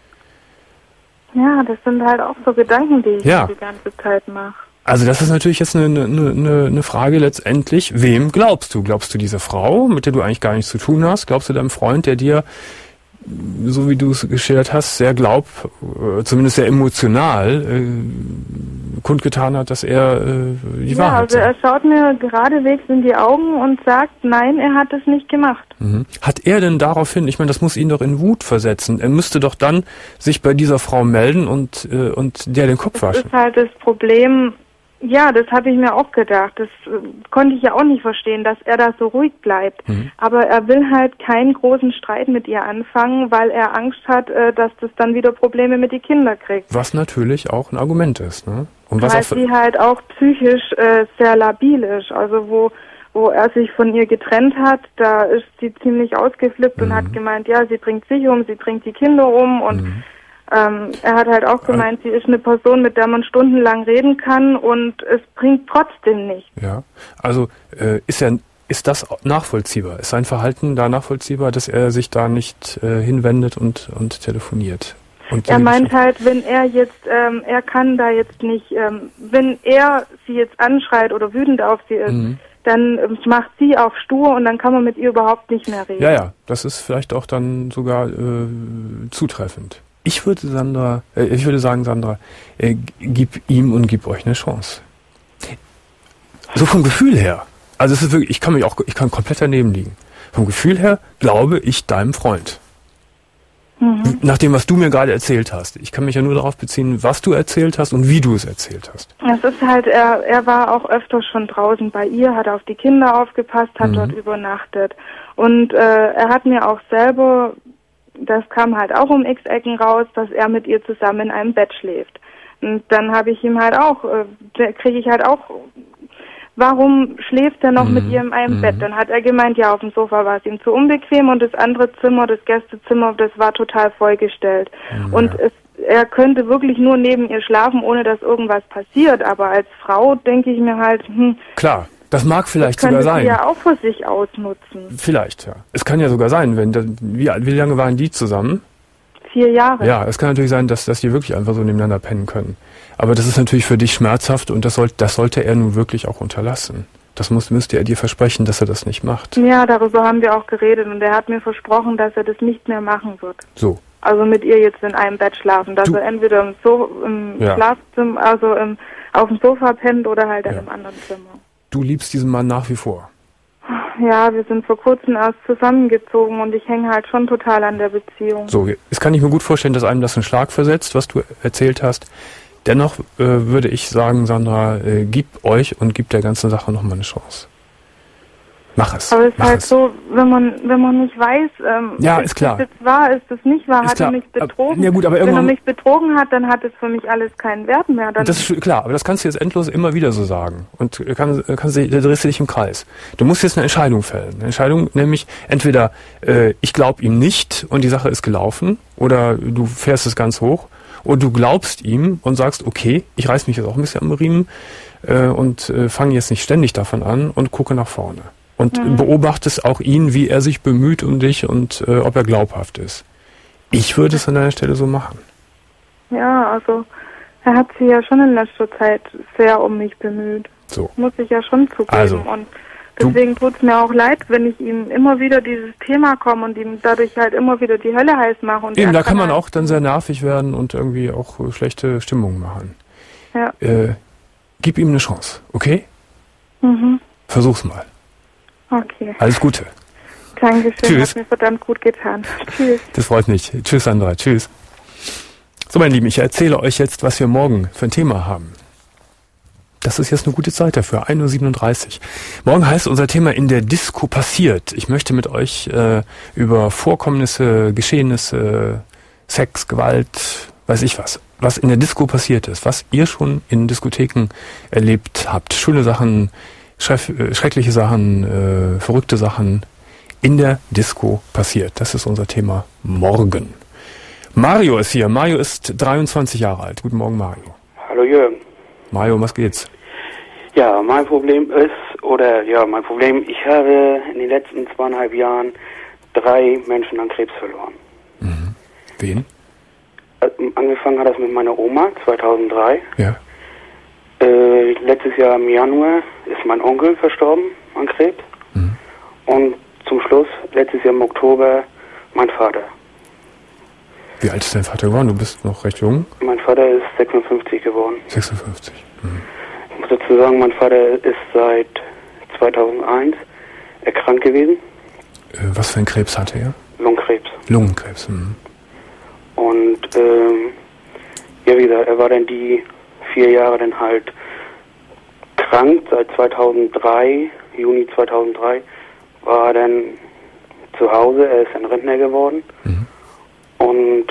Ja, das sind halt auch so Gedanken, die ich ja. die ganze Zeit mache. Also das ist natürlich jetzt eine, eine, eine, eine Frage letztendlich, wem glaubst du? Glaubst du dieser Frau, mit der du eigentlich gar nichts zu tun hast? Glaubst du deinem Freund, der dir, so wie du es geschildert hast, sehr glaub, zumindest sehr emotional äh, kundgetan hat, dass er äh, die ja, Wahrheit also sagt? Er schaut mir geradewegs in die Augen und sagt, nein, er hat es nicht gemacht. Mhm. Hat er denn daraufhin, ich meine, das muss ihn doch in Wut versetzen, er müsste doch dann sich bei dieser Frau melden und, äh, und der den Kopf waschen? Das ist halt das Problem. Ja, das habe ich mir auch gedacht. Das äh, konnte ich ja auch nicht verstehen, dass er da so ruhig bleibt. Mhm. Aber er will halt keinen großen Streit mit ihr anfangen, weil er Angst hat, äh, dass das dann wieder Probleme mit den Kindern kriegt. Was natürlich auch ein Argument ist, ne? Und was weil sie halt auch psychisch äh, sehr labil ist. Also wo wo er sich von ihr getrennt hat, da ist sie ziemlich ausgeflippt mhm. und hat gemeint, ja, sie bringt sich um, sie bringt die Kinder um und mhm. Ähm, er hat halt auch gemeint, sie ist eine Person, mit der man stundenlang reden kann und es bringt trotzdem nichts. Ja, also äh, ist er, ist das nachvollziehbar? Ist sein Verhalten da nachvollziehbar, dass er sich da nicht äh, hinwendet und, und telefoniert? Und er meint halt, wenn er jetzt, ähm, er kann da jetzt nicht, ähm, wenn er sie jetzt anschreit oder wütend auf sie ist, mhm. dann ähm, macht sie auf stur und dann kann man mit ihr überhaupt nicht mehr reden. Ja, ja, das ist vielleicht auch dann sogar äh, zutreffend. Ich würde Sandra, äh, ich würde sagen, Sandra, äh, gib ihm und gib euch eine Chance. So vom Gefühl her, also es ist wirklich, ich kann mich auch, ich kann komplett daneben liegen. Vom Gefühl her glaube ich deinem Freund. Mhm. Nach dem, was du mir gerade erzählt hast. Ich kann mich ja nur darauf beziehen, was du erzählt hast und wie du es erzählt hast. Es ist halt, er, er war auch öfter schon draußen bei ihr, hat auf die Kinder aufgepasst, hat mhm. dort übernachtet. Und äh, er hat mir auch selber das kam halt auch um x Ecken raus, dass er mit ihr zusammen in einem Bett schläft. Und dann habe ich ihm halt auch, äh, kriege ich halt auch, warum schläft er noch mhm. mit ihr in einem mhm. Bett? Dann hat er gemeint, ja, auf dem Sofa war es ihm zu unbequem und das andere Zimmer, das Gästezimmer, das war total vollgestellt. Mhm. Und es, er könnte wirklich nur neben ihr schlafen, ohne dass irgendwas passiert. Aber als Frau denke ich mir halt, hm, klar. Das mag vielleicht das sogar sein. Das könnte sie ja auch für sich ausnutzen. Vielleicht, ja. Es kann ja sogar sein, wenn das, wie, wie lange waren die zusammen? Vier Jahre. Ja, es kann natürlich sein, dass, dass die wirklich einfach so nebeneinander pennen können. Aber das ist natürlich für dich schmerzhaft und das, soll, das sollte er nun wirklich auch unterlassen. Das muss, müsste er dir versprechen, dass er das nicht macht. Ja, darüber haben wir auch geredet und er hat mir versprochen, dass er das nicht mehr machen wird. So. Also mit ihr jetzt in einem Bett schlafen, dass du, er entweder im, so im ja. Schlafzimmer, also im, auf dem Sofa pennt oder halt in ja. einem anderen Zimmer. Du liebst diesen Mann nach wie vor? Ja, wir sind vor kurzem erst zusammengezogen und ich hänge halt schon total an der Beziehung. So, jetzt kann ich mir gut vorstellen, dass einem das einen Schlag versetzt, was du erzählt hast. Dennoch äh, würde ich sagen, Sandra, äh, gib euch und gib der ganzen Sache nochmal eine Chance. Mach es. Aber es ist mach halt es. so, wenn man wenn man nicht weiß, ähm, ja, ist ist klar. das jetzt wahr, ist das nicht wahr, ist hat klar. er mich betrogen? Ja, gut, aber wenn irgendwann, er mich betrogen hat, dann hat es für mich alles keinen Wert mehr. Dann das ist klar, aber das kannst du jetzt endlos immer wieder so sagen. Und kann, kannst du, da drehst du dich im Kreis. Du musst jetzt eine Entscheidung fällen. Eine Entscheidung nämlich, entweder äh, ich glaube ihm nicht und die Sache ist gelaufen, oder du fährst es ganz hoch und du glaubst ihm und sagst, okay, ich reiß mich jetzt auch ein bisschen am Riemen äh, und äh, fange jetzt nicht ständig davon an und gucke nach vorne. Und mhm. beobachtest auch ihn, wie er sich bemüht um dich und äh, ob er glaubhaft ist. Ich würde es an deiner Stelle so machen. Ja, also er hat sich ja schon in letzter Zeit sehr um mich bemüht. So. Muss ich ja schon zugeben. Also, und deswegen tut es mir auch leid, wenn ich ihm immer wieder dieses Thema komme und ihm dadurch halt immer wieder die Hölle heiß mache. Und eben, da kann man halt auch dann sehr nervig werden und irgendwie auch äh, schlechte Stimmung machen. Ja. Äh, gib ihm eine Chance, okay? Mhm. Versuch's mal. Okay. Alles Gute. Dankeschön, Tschüss. hat mir verdammt gut getan. Tschüss. Das freut mich. Tschüss, Sandra. Tschüss. So, meine Lieben, ich erzähle euch jetzt, was wir morgen für ein Thema haben. Das ist jetzt eine gute Zeit dafür, ein Uhr siebenunddreißig. Morgen heißt unser Thema in der Disco passiert. Ich möchte mit euch äh, über Vorkommnisse, Geschehnisse, Sex, Gewalt, weiß ich was, was in der Disco passiert ist, was ihr schon in Diskotheken erlebt habt. Schöne Sachen, schreckliche Sachen, äh, verrückte Sachen in der Disco passiert. Das ist unser Thema morgen. Mario ist hier. Mario ist dreiundzwanzig Jahre alt. Guten Morgen, Mario. Hallo Jürgen. Mario, was geht's? Ja, mein Problem ist, oder ja, mein Problem, ich habe in den letzten zweieinhalb Jahren drei Menschen an Krebs verloren. Mhm. Wen? Angefangen hat das mit meiner Oma, zweitausenddrei. Ja. Äh, letztes Jahr im Januar ist mein Onkel verstorben an Krebs. Mhm. Und zum Schluss, letztes Jahr im Oktober, mein Vater. Wie alt ist dein Vater geworden? Du bist noch recht jung. Mein Vater ist sechsundfünfzig geworden. sechsundfünfzig. Mhm. Ich muss dazu sagen, mein Vater ist seit zweitausendeins erkrankt gewesen. Äh, was für einen Krebs hatte er? Lungenkrebs. Lungenkrebs. Mhm. Und ähm, ja, wie gesagt, er war dann die vier Jahre dann halt krank. Seit zweitausenddrei, Juni zweitausenddrei, war er dann zu Hause. Er ist ein Rentner geworden. Mhm. Und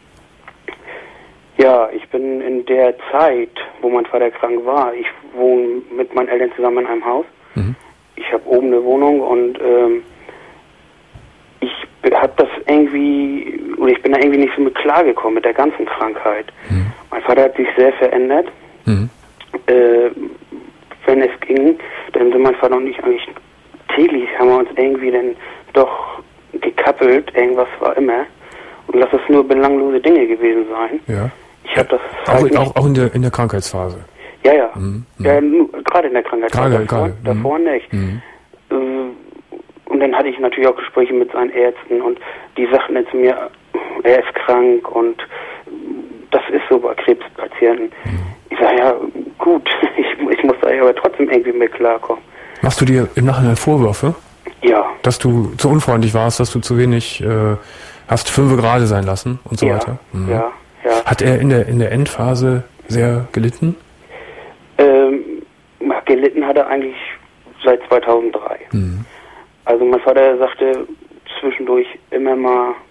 ja, ich bin in der Zeit, wo mein Vater krank war, ich wohne mit meinen Eltern zusammen in einem Haus. Mhm. Ich habe oben eine Wohnung und ähm, ich habe das irgendwie, oder ich bin da irgendwie nicht so mit klargekommen mit der ganzen Krankheit. Mhm. Mein Vater hat sich sehr verändert. Mhm. Äh, wenn es ging, dann sind mein Vater und ich eigentlich täglich, haben wir uns irgendwie dann doch gekappelt, irgendwas war immer. Und lass es nur belanglose Dinge gewesen sein. Ja. Ich habe das auch, halt auch, auch in der in der Krankheitsphase. Ja, ja. Mhm. Ja, gerade in der Krankheitsphase. Gerade, davor, gerade. davor mhm. nicht. Mhm. Und dann hatte ich natürlich auch Gespräche mit seinen Ärzten und die sagten dann zu mir, er ist krank und das ist so bei Krebspatienten. Mhm. Ich sage, ja gut, ich, ich muss da aber trotzdem irgendwie mit klarkommen. Machst du dir im Nachhinein Vorwürfe? Ja. Dass du zu unfreundlich warst, dass du zu wenig äh, hast fünf gerade sein lassen und so ja, weiter? Mhm. Ja, ja. Hat er in der in der Endphase sehr gelitten? Ähm, gelitten hat er eigentlich seit zweitausenddrei. Mhm. Also mein Vater sagte zwischendurch immer mal,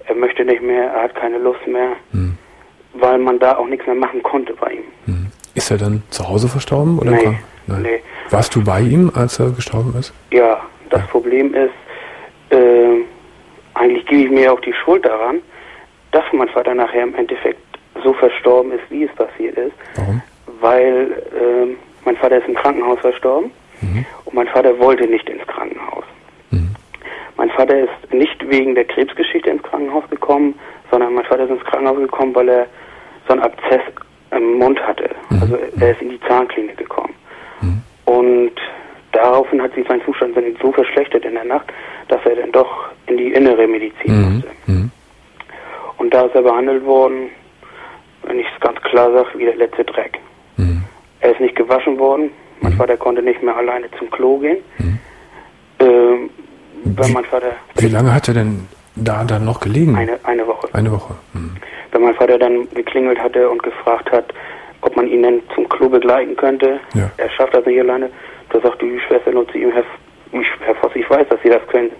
er möchte nicht mehr, er hat keine Lust mehr, mhm. weil man da auch nichts mehr machen konnte bei ihm. Mhm. Ist er dann zu Hause verstorben? Oder nee, Nein. nee. Warst du bei ihm, als er gestorben ist? Ja, das ja. Problem ist, äh, eigentlich gebe ich mir auch die Schuld daran, dass mein Vater nachher im Endeffekt so verstorben ist, wie es passiert ist. Warum? Weil äh, mein Vater ist im Krankenhaus verstorben mhm. und mein Vater wollte nicht ins Krankenhaus. Mhm. Mein Vater ist nicht wegen der Krebsgeschichte ins Krankenhaus gekommen, sondern mein Vater ist ins Krankenhaus gekommen, weil er so einen Abszess im Mund hatte. Mhm. Also er ist in die Zahnklinik gekommen. Mhm. Und daraufhin hat sich sein Zustand so verschlechtert in der Nacht, dass er dann doch in die innere Medizin mhm. musste. Mhm. Und da ist er behandelt worden, wenn ich es ganz klar sage, wie der letzte Dreck. Mhm. Er ist nicht gewaschen worden. Mein mhm. Vater konnte nicht mehr alleine zum Klo gehen. Mhm. Ähm, wenn mein Vater Wie lange hat er denn da dann noch gelegen? Eine, eine Woche. Eine Woche. Mhm. Wenn mein Vater dann geklingelt hatte und gefragt hat, ob man ihn dann zum Klo begleiten könnte, ja. er schafft das nicht alleine, da sagt die Schwester nur zu ihm, Herr, Herr Voss, ich weiß, dass Sie das können.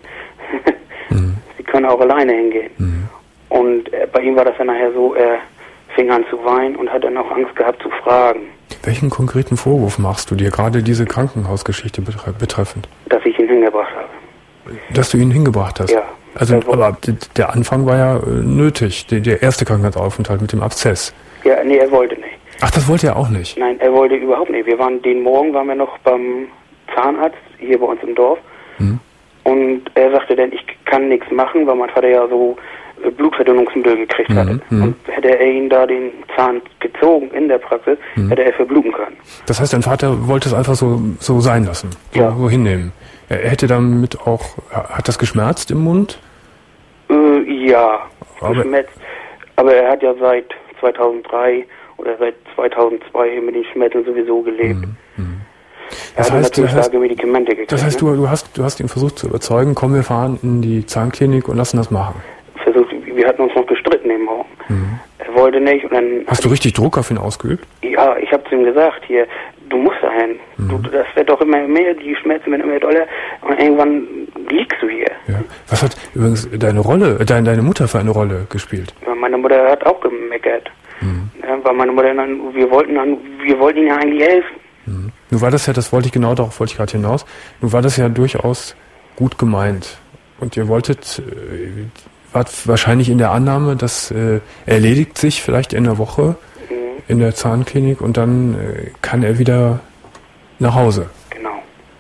mhm. Sie können auch alleine hingehen. Mhm. Und äh, bei ihm war das dann nachher so, er fing an zu weinen und hat dann auch Angst gehabt zu fragen. Welchen konkreten Vorwurf machst du dir, gerade diese Krankenhausgeschichte betre- betreffend? Dass ich ihn hingebracht habe. Dass du ihn hingebracht hast? Ja. Also, aber der Anfang war ja äh, nötig, der, der erste Krankenhausaufenthalt mit dem Abszess. Ja, nee, er wollte nicht. Ach, das wollte er auch nicht? Nein, er wollte überhaupt nicht. Wir waren, den Morgen waren wir noch beim Zahnarzt, hier bei uns im Dorf. Mhm. Und er sagte dann, ich kann nichts machen, weil mein Vater ja so äh, Blutverdünnungsmittel gekriegt mhm. hatte. Mhm. Und hätte er ihn da den Zahn gezogen in der Praxis, mhm. hätte er verbluten können. Das heißt, dein Vater wollte es einfach so, so sein lassen, so, ja. so hinnehmen. Er hätte damit auch, hat das geschmerzt im Mund? Äh, ja, aber, geschmerzt. Aber er hat ja seit zweitausenddrei oder seit zweitausendzwei mit den Schmerzen sowieso gelebt. Mhm. Das er hat heißt, natürlich das heißt, starke Medikamente gekriegt. Das heißt, du, du, hast, du hast ihn versucht zu überzeugen, komm, wir fahren in die Zahnklinik und lassen das machen. Versucht, wir hatten uns noch gestritten im Morgen. Mhm. Er wollte nicht. Und dann hast du richtig Druck auf ihn ausgeübt? Ja, ich habe zu ihm gesagt, hier, du musst dahin. Mhm. Du, das wird doch immer mehr, die Schmerzen werden immer doller und irgendwann liegst du hier. Ja. Was hat übrigens deine Rolle, äh, deine, deine Mutter für eine Rolle gespielt? Ja, meine Mutter hat auch gemeckert. Mhm. Ja, weil meine Mutter dann, wir wollten dann, wir wollten ihm ja eigentlich helfen. Mhm. Nun war das ja, das wollte ich genau, darauf wollte ich gerade hinaus, nun war das ja durchaus gut gemeint. Und ihr wolltet, äh, wart wahrscheinlich in der Annahme, das äh, erledigt sich vielleicht in der Woche mhm. in der Zahnklinik und dann äh, kann er wieder nach Hause. Genau.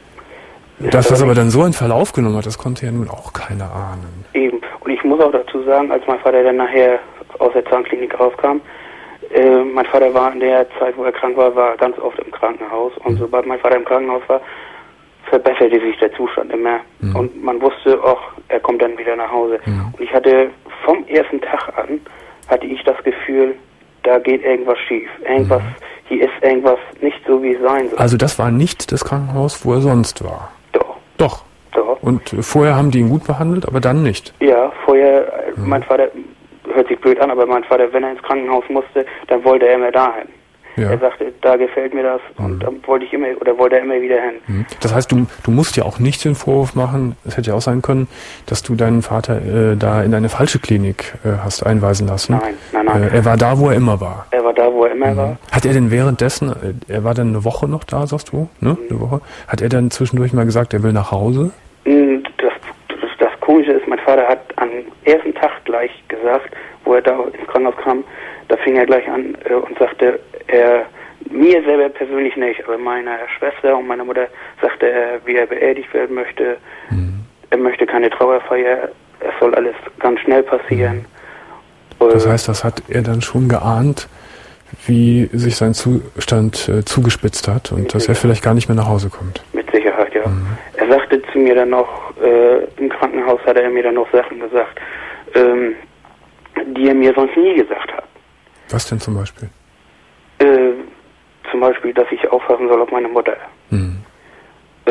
Dass das aber dann so einen Verlauf genommen hat, das konnte ja nun auch keiner ahnen. Eben. Und ich muss auch dazu sagen, als mein Vater dann nachher aus der Zahnklinik rauskam, äh, mein Vater war in der Zeit, wo er krank war, war ganz oft im Krankenhaus. Und mhm. sobald mein Vater im Krankenhaus war, verbesserte sich der Zustand immer. Mhm. Und man wusste auch, er kommt dann wieder nach Hause. Mhm. Und ich hatte vom ersten Tag an, hatte ich das Gefühl, da geht irgendwas schief. Irgendwas, mhm. hier ist irgendwas nicht so, wie es sein soll. Also das war nicht das Krankenhaus, wo er sonst war? Doch. Doch? Doch. Und vorher haben die ihn gut behandelt, aber dann nicht? Ja, vorher, mhm. mein Vater, hört sich blöd an, aber mein Vater, wenn er ins Krankenhaus musste, dann wollte er immer dahin. Ja. Er sagte, da gefällt mir das mhm. und dann wollte ich immer, oder wollte er immer wieder hin. Mhm. Das heißt, du, du musst ja auch nicht den Vorwurf machen, es hätte ja auch sein können, dass du deinen Vater äh, da in eine falsche Klinik äh, hast einweisen lassen. Nein, nein, nein. Äh, er war da, wo er immer war. Er war da, wo er immer mhm. war. Hat er denn währenddessen, äh, er war dann eine Woche noch da, sagst du, ne? Mhm. Eine Woche. Hat er dann zwischendurch mal gesagt, er will nach Hause? Das, das, das Komische ist, mein Vater hat am ersten Tag gleich gesagt, wo er da ins Krankenhaus kam, da fing er gleich an äh, und sagte, er, mir selber persönlich nicht, aber meiner Schwester und meiner Mutter sagte er, wie er beerdigt werden möchte. Mhm. Er möchte keine Trauerfeier, es soll alles ganz schnell passieren. Mhm. Das heißt, das hat er dann schon geahnt, wie sich sein Zustand äh, zugespitzt hat und dass er vielleicht gar nicht mehr nach Hause kommt. Mit Sicherheit, ja. Mhm. Er sagte zu mir dann noch, äh, im Krankenhaus hat er mir dann noch Sachen gesagt, ähm, die er mir sonst nie gesagt hat. Was denn zum Beispiel? Äh, zum Beispiel, dass ich aufpassen soll auf meine Mutter. Mhm. Äh,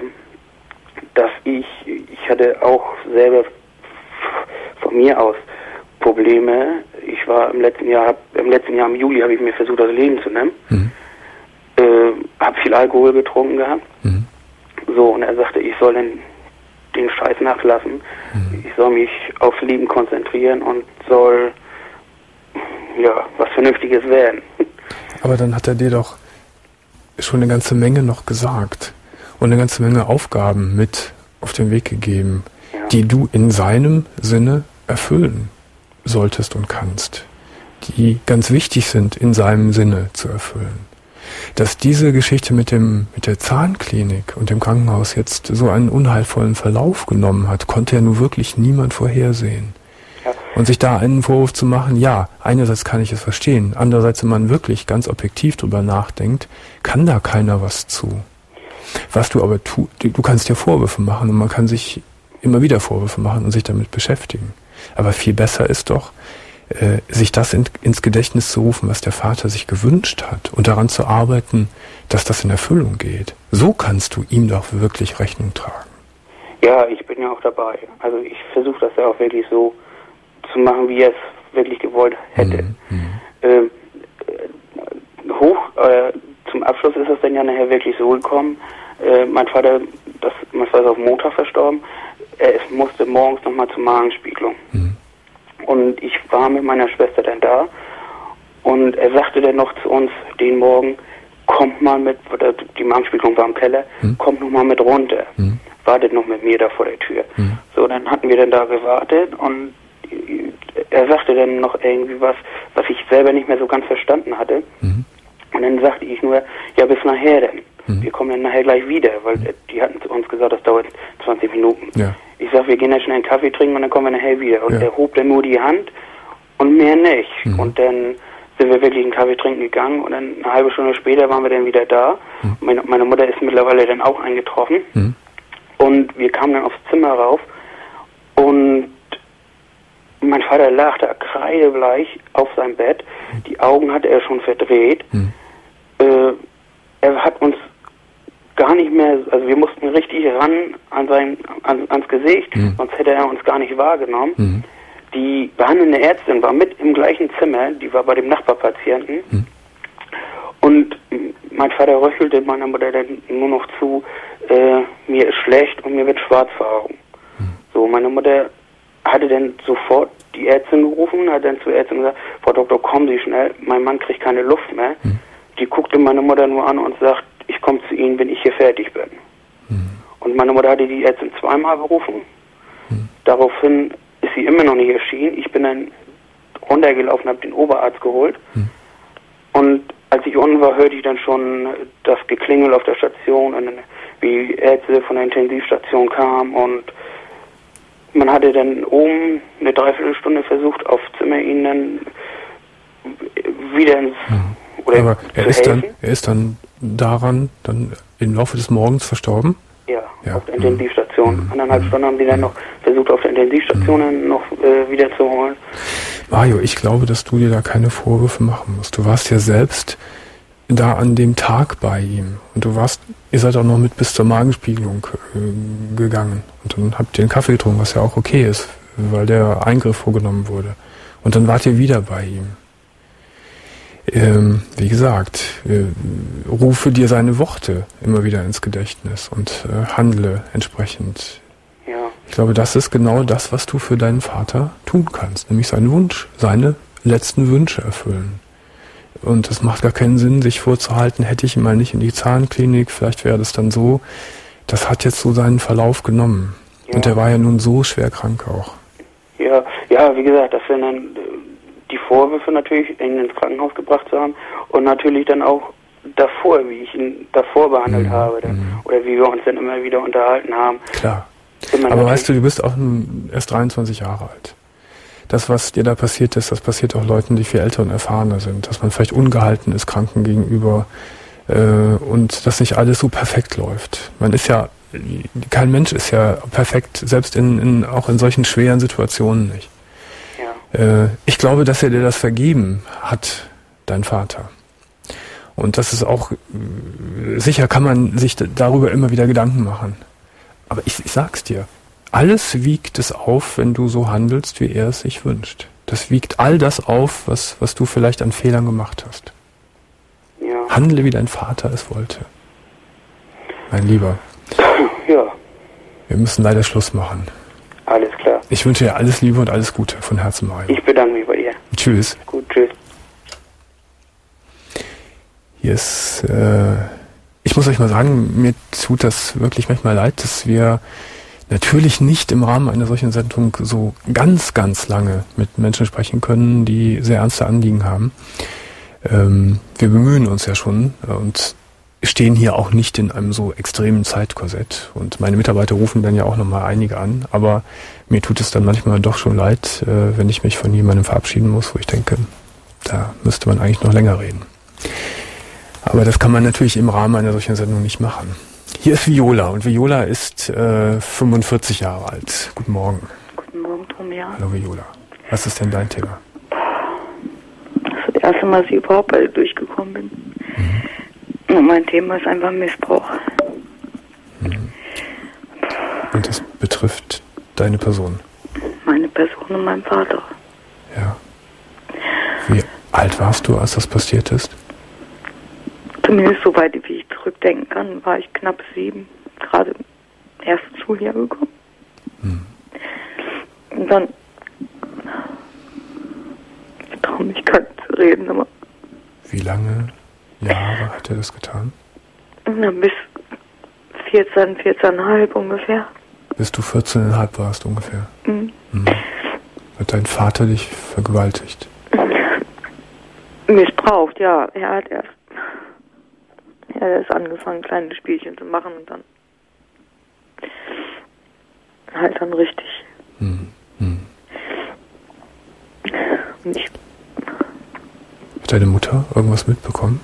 dass ich, ich hatte auch selber von mir aus Probleme. Ich war im letzten Jahr, hab, im letzten Jahr im Juli habe ich mir versucht, das Leben zu nehmen. Mhm. Äh, habe viel Alkohol getrunken gehabt. Mhm. So, und er sagte, ich soll dann den Scheiß nachlassen. Mhm. Ich soll mich aufs Leben konzentrieren und soll ja was Vernünftiges werden. Aber dann hat er dir doch schon eine ganze Menge noch gesagt und eine ganze Menge Aufgaben mit auf den Weg gegeben, ja. die du in seinem Sinne erfüllen solltest und kannst, die ganz wichtig sind, in seinem Sinne zu erfüllen. Dass diese Geschichte mit dem mit der Zahnklinik und dem Krankenhaus jetzt so einen unheilvollen Verlauf genommen hat, konnte ja nun wirklich niemand vorhersehen. Ja. Und sich da einen Vorwurf zu machen, ja, einerseits kann ich es verstehen, andererseits, wenn man wirklich ganz objektiv drüber nachdenkt, kann da keiner was zu. Was du aber tust, du kannst dir Vorwürfe machen und man kann sich immer wieder Vorwürfe machen und sich damit beschäftigen. Aber viel besser ist doch, äh, sich das in, ins Gedächtnis zu rufen, was der Vater sich gewünscht hat und daran zu arbeiten, dass das in Erfüllung geht. So kannst du ihm doch wirklich Rechnung tragen. Ja, ich bin ja auch dabei. Also ich versuche das ja auch wirklich so zu machen, wie er es wirklich gewollt hätte. Mhm. Ähm, hoch, äh, zum Abschluss ist es dann ja nachher wirklich so gekommen, äh, mein Vater, das, mein Vater ist auf Montag verstorben, er ist, musste morgens nochmal zur Magenspiegelung. Mhm. Und ich war mit meiner Schwester dann da und er sagte dann noch zu uns den Morgen, kommt mal mit, die Magenspiegelung war im Keller, mhm. kommt noch mal mit runter, mhm. wartet noch mit mir da vor der Tür. Mhm. So, dann hatten wir dann da gewartet und er sagte dann noch irgendwie was, was ich selber nicht mehr so ganz verstanden hatte. Mhm. Und dann sagte ich nur, ja, bis nachher denn. Mhm. Wir kommen dann nachher gleich wieder, weil mhm. die hatten zu uns gesagt, das dauert zwanzig Minuten. Ja. Ich sag, wir gehen dann schnell einen Kaffee trinken und dann kommen wir nachher wieder. Und ja. er hob dann nur die Hand und mehr nicht. Mhm. Und dann sind wir wirklich einen Kaffee trinken gegangen und dann eine halbe Stunde später waren wir dann wieder da. Mhm. Meine, meine Mutter ist mittlerweile dann auch eingetroffen. Mhm. Und wir kamen dann aufs Zimmer rauf und mein Vater lag da kreidebleich auf seinem Bett. Die Augen hatte er schon verdreht. Mhm. Äh, er hat uns gar nicht mehr, also wir mussten richtig ran an sein, an, ans Gesicht, mhm. sonst hätte er uns gar nicht wahrgenommen. Mhm. Die behandelnde Ärztin war mit im gleichen Zimmer, die war bei dem Nachbarpatienten. Mhm. Und mein Vater röchelte meiner Mutter dann nur noch zu, äh, mir ist schlecht und mir wird schwarz vor Augen. Mhm. So, meine Mutter hatte dann sofort die Ärztin gerufen, hat dann zur Ärztin gesagt, Frau Doktor, kommen Sie schnell, mein Mann kriegt keine Luft mehr. Mhm. Die guckte meine Mutter nur an und sagt, ich komme zu Ihnen, wenn ich hier fertig bin. Mhm. Und meine Mutter hatte die Ärztin zweimal berufen. Mhm. Daraufhin ist sie immer noch nicht erschienen. Ich bin dann runtergelaufen, habe den Oberarzt geholt. Mhm. Und als ich unten war, hörte ich dann schon das Geklingel auf der Station und dann, wie Ärzte von der Intensivstation kamen und man hatte dann oben eine Dreiviertelstunde versucht, auf Zimmer ihn dann wieder ins... Mhm. Oder aber er ist, dann, er ist dann daran dann im Laufe des Morgens verstorben? Ja, ja. auf der Intensivstation. Mhm. Anderthalb mhm. Stunden haben die dann noch versucht, auf der Intensivstation mhm. noch äh, wieder zu holen. Mario, ich glaube, dass du dir da keine Vorwürfe machen musst. Du warst ja selbst da an dem Tag bei ihm. Und du warst, ihr seid auch noch mit bis zur Magenspiegelung äh, gegangen. Und dann habt ihr einen Kaffee getrunken, was ja auch okay ist, weil der Eingriff vorgenommen wurde. Und dann wart ihr wieder bei ihm. Ähm, wie gesagt, äh, rufe dir seine Worte immer wieder ins Gedächtnis und äh, handle entsprechend. Ja. Ich glaube, das ist genau das, was du für deinen Vater tun kannst, nämlich seinen Wunsch, seine letzten Wünsche erfüllen. Und es macht gar keinen Sinn, sich vorzuhalten, hätte ich ihn mal nicht in die Zahnklinik, vielleicht wäre das dann so. Das hat jetzt so seinen Verlauf genommen. Ja. Und er war ja nun so schwer krank auch. Ja, ja, wie gesagt, das sind dann die Vorwürfe natürlich, ihn ins Krankenhaus gebracht zu haben und natürlich dann auch davor, wie ich ihn davor behandelt mhm. habe dann, mhm. oder wie wir uns dann immer wieder unterhalten haben. Klar. Aber weißt du, du bist auch erst dreiundzwanzig Jahre alt. Das, was dir da passiert ist, das passiert auch Leuten, die viel älter und erfahrener sind. Dass man vielleicht ungehalten ist Kranken gegenüber äh, und dass nicht alles so perfekt läuft. Man ist ja, kein Mensch ist ja perfekt, selbst in, in auch in solchen schweren Situationen nicht. Ja. Äh, ich glaube, dass er dir das vergeben hat, dein Vater. Und das ist auch, sicher kann man sich darüber immer wieder Gedanken machen. Aber ich, ich sag's dir, alles wiegt es auf, wenn du so handelst, wie er es sich wünscht. Das wiegt all das auf, was, was du vielleicht an Fehlern gemacht hast. Ja. Handle, wie dein Vater es wollte. Mein Lieber. Ja. Wir müssen leider Schluss machen. Alles klar. Ich wünsche dir alles Liebe und alles Gute von Herzen, Mario. Ich bedanke mich bei ihr. Tschüss. Gut, tschüss. Hier ist, äh, ich muss euch mal sagen, mir tut das wirklich manchmal leid, dass wir natürlich nicht im Rahmen einer solchen Sendung so ganz, ganz lange mit Menschen sprechen können, die sehr ernste Anliegen haben. Ähm, wir bemühen uns ja schon und stehen hier auch nicht in einem so extremen Zeitkorsett. Und meine Mitarbeiter rufen dann ja auch nochmal einige an. Aber mir tut es dann manchmal doch schon leid, äh, wenn ich mich von jemandem verabschieden muss, wo ich denke, da müsste man eigentlich noch länger reden. Aber das kann man natürlich im Rahmen einer solchen Sendung nicht machen. Hier ist Viola und Viola ist äh, fünfundvierzig Jahre alt. Guten Morgen. Guten Morgen, Tomian. Hallo Viola. Was ist denn dein Thema? Das ist das erste Mal, dass ich überhaupt bei dir durchgekommen bin. Mhm. Und mein Thema ist einfach Missbrauch. Mhm. Und das betrifft deine Person? Meine Person und meinen Vater. Ja. Wie alt warst du, als das passiert ist? Zumindest so weit, wie ich zurückdenken kann, war ich knapp sieben, gerade im ersten Schuljahr gekommen. Hm. Und dann, ich traue mich gar nicht zu reden, aber... Wie lange Jahre hat er das getan? Na, bis vierzehn, vierzehneinhalb ungefähr. Bis du vierzehneinhalb warst ungefähr? Mhm. Hm. Hat dein Vater dich vergewaltigt? Missbraucht, ja. Er hat erst... Ja, er ist angefangen, kleine Spielchen zu machen und dann halt dann richtig. Hm. Hm. Und ich, hat deine Mutter irgendwas mitbekommen?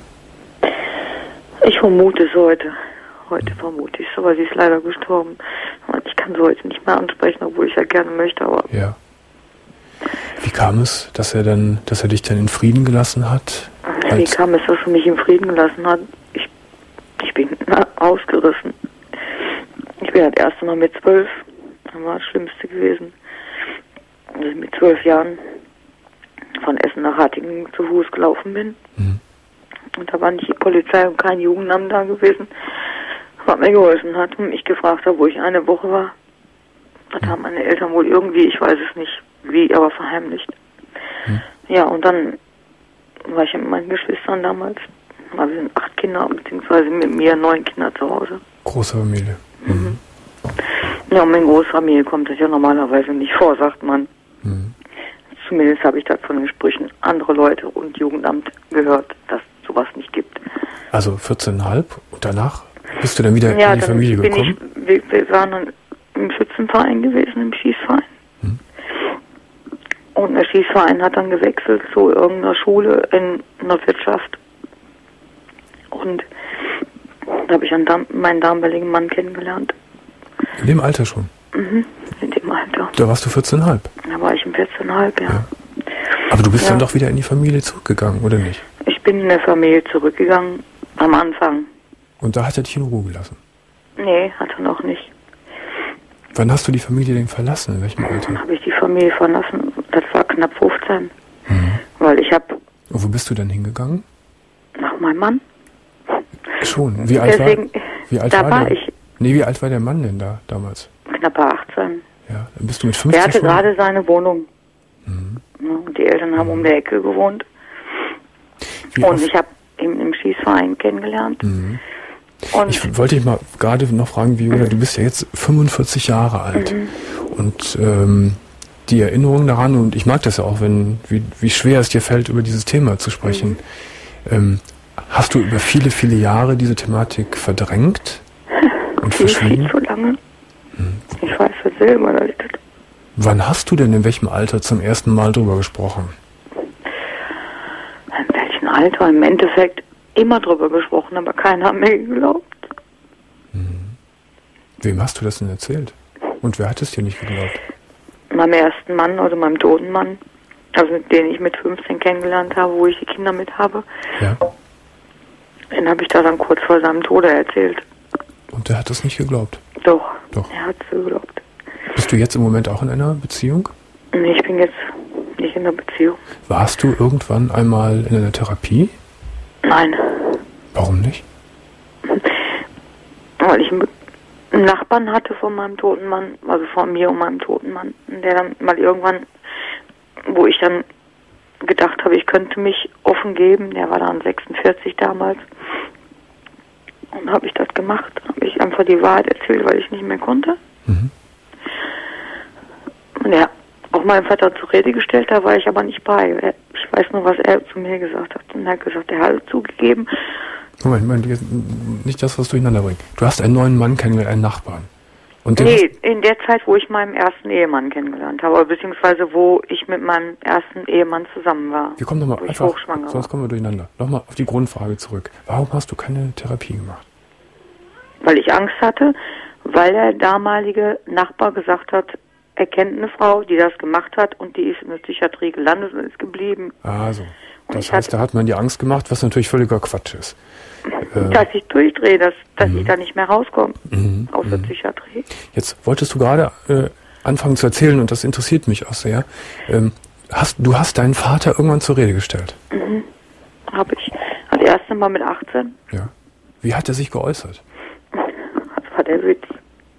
Ich vermute es heute. Heute vermute ich es, aber sie ist leider gestorben. Und ich kann sie heute nicht mehr ansprechen, obwohl ich ja gerne möchte, aber... Ja. Wie kam es, dass er dann, dass er dich dann in Frieden gelassen hat? Wie kam es, dass er mich in Frieden gelassen hat? Ich Ich bin ausgerissen. Ich bin das erste Mal mit zwölf. Das war das Schlimmste gewesen. Also mit zwölf Jahren von Essen nach Hattingen zu Fuß gelaufen bin. Mhm. Und da war nicht die Polizei und kein Jugendamt da gewesen, was mir geholfen hat und mich gefragt hat, wo ich eine Woche war. Das haben meine Eltern wohl irgendwie, ich weiß es nicht wie, aber verheimlicht. Mhm. Ja, und dann war ich mit meinen Geschwistern damals. Also sind acht Kinder, beziehungsweise mit mir neun Kinder zu Hause. Große Familie. Mhm. Ja, und in Großfamilie kommt das ja normalerweise nicht vor, sagt man. Mhm. Zumindest habe ich das von den Sprüchen anderer Leute und Jugendamt gehört, dass es sowas nicht gibt. Also vierzehneinhalb und danach bist du dann wieder ja, in die Familie bin gekommen? Ich, wir, wir waren dann im Schützenverein gewesen, im Schießverein. Mhm. Und der Schießverein hat dann gewechselt zu irgendeiner Schule in einer Wirtschaft. Und da habe ich einen Dam- meinen damaligen Mann kennengelernt. In dem Alter schon? Mhm, in dem Alter. Da warst du vierzehneinhalb? Da war ich im vierzehneinhalb, ja. ja. Aber du bist ja. dann doch wieder in die Familie zurückgegangen, oder nicht? Ich bin in der Familie zurückgegangen, am Anfang. Und da hat er dich in Ruhe gelassen? Nee, hat er noch nicht. Wann hast du die Familie denn verlassen? In welchem Alter? Habe ich die Familie verlassen? Das war knapp fünfzehn. Mhm. Weil ich habe... Und wo bist du dann hingegangen? Nach meinem Mann. Schon. Wie alt Deswegen, war, wie alt da war, war der? ich. Nee, wie alt war der Mann denn da damals? Knapp achtzehn. Ja, dann bist du mit fünfzehn. Der hatte schon? gerade seine Wohnung. Mhm. Ja, und die Eltern haben mhm. um die Ecke gewohnt. Wie und oft? ich habe ihn im Schießverein kennengelernt. Mhm. Und ich wollte dich mal gerade noch fragen, Viola, mhm. du bist ja jetzt fünfundvierzig Jahre alt. Mhm. Und ähm, die Erinnerung daran, und ich mag das ja auch, wenn wie, wie schwer es dir fällt, über dieses Thema zu sprechen. Mhm. Ähm, Hast du über viele, viele Jahre diese Thematik verdrängt und viel, verschwiegen? Viel zu lange. Hm. Ich weiß das selber. Dass ich das Wann hast du denn in welchem Alter zum ersten Mal drüber gesprochen? In welchem Alter? Im Endeffekt immer drüber gesprochen, aber keiner hat mir geglaubt. Hm. Wem hast du das denn erzählt? Und wer hat es dir nicht geglaubt? Meinem ersten Mann oder meinem toten Mann. Also den ich mit fünfzehn kennengelernt habe, wo ich die Kinder mit habe. Ja. Den habe ich da dann kurz vor seinem Tode erzählt. Und der hat das nicht geglaubt? Doch, Doch. Er hat es geglaubt. Bist du jetzt im Moment auch in einer Beziehung? Nee, ich bin jetzt nicht in einer Beziehung. Warst du irgendwann einmal in einer Therapie? Nein. Warum nicht? Weil ich einen Nachbarn Nachbarn hatte von meinem toten Mann, also von mir und meinem toten Mann, der dann mal irgendwann, wo ich dann gedacht habe, ich könnte mich offen geben, der war dann sechsundvierzig damals, und habe ich das gemacht, habe ich einfach die Wahrheit erzählt, weil ich nicht mehr konnte. Mhm. Und er auch meinen Vater zur Rede gestellt, da war ich aber nicht bei. Ich weiß nur, was er zu mir gesagt hat. Und er hat gesagt, er hat zugegeben. Moment, Moment, nicht das, was durcheinander bringt. Du hast einen neuen Mann kennengelernt, einen Nachbarn. Und nee, in der Zeit, wo ich meinen ersten Ehemann kennengelernt habe, beziehungsweise wo ich mit meinem ersten Ehemann zusammen war. Wir kommen nochmal einfach, sonst kommen wir durcheinander. Nochmal auf die Grundfrage zurück. Warum hast du keine Therapie gemacht? Weil ich Angst hatte, weil der damalige Nachbar gesagt hat, er kennt eine Frau, die das gemacht hat und die ist in der Psychiatrie gelandet und ist geblieben. Ah, so. Das heißt, da hat man dir Angst gemacht, was natürlich völliger Quatsch ist. Dass äh, ich durchdrehe, dass, dass ich da nicht mehr rauskomme mhm. aus der Psychiatrie. Jetzt wolltest du gerade äh, anfangen zu erzählen, und das interessiert mich auch sehr. Ähm, hast, du hast deinen Vater irgendwann zur Rede gestellt? Mhm. Habe ich. Das erste Mal mit achtzehn. Ja. Wie hat er sich geäußert? Das war der Witz.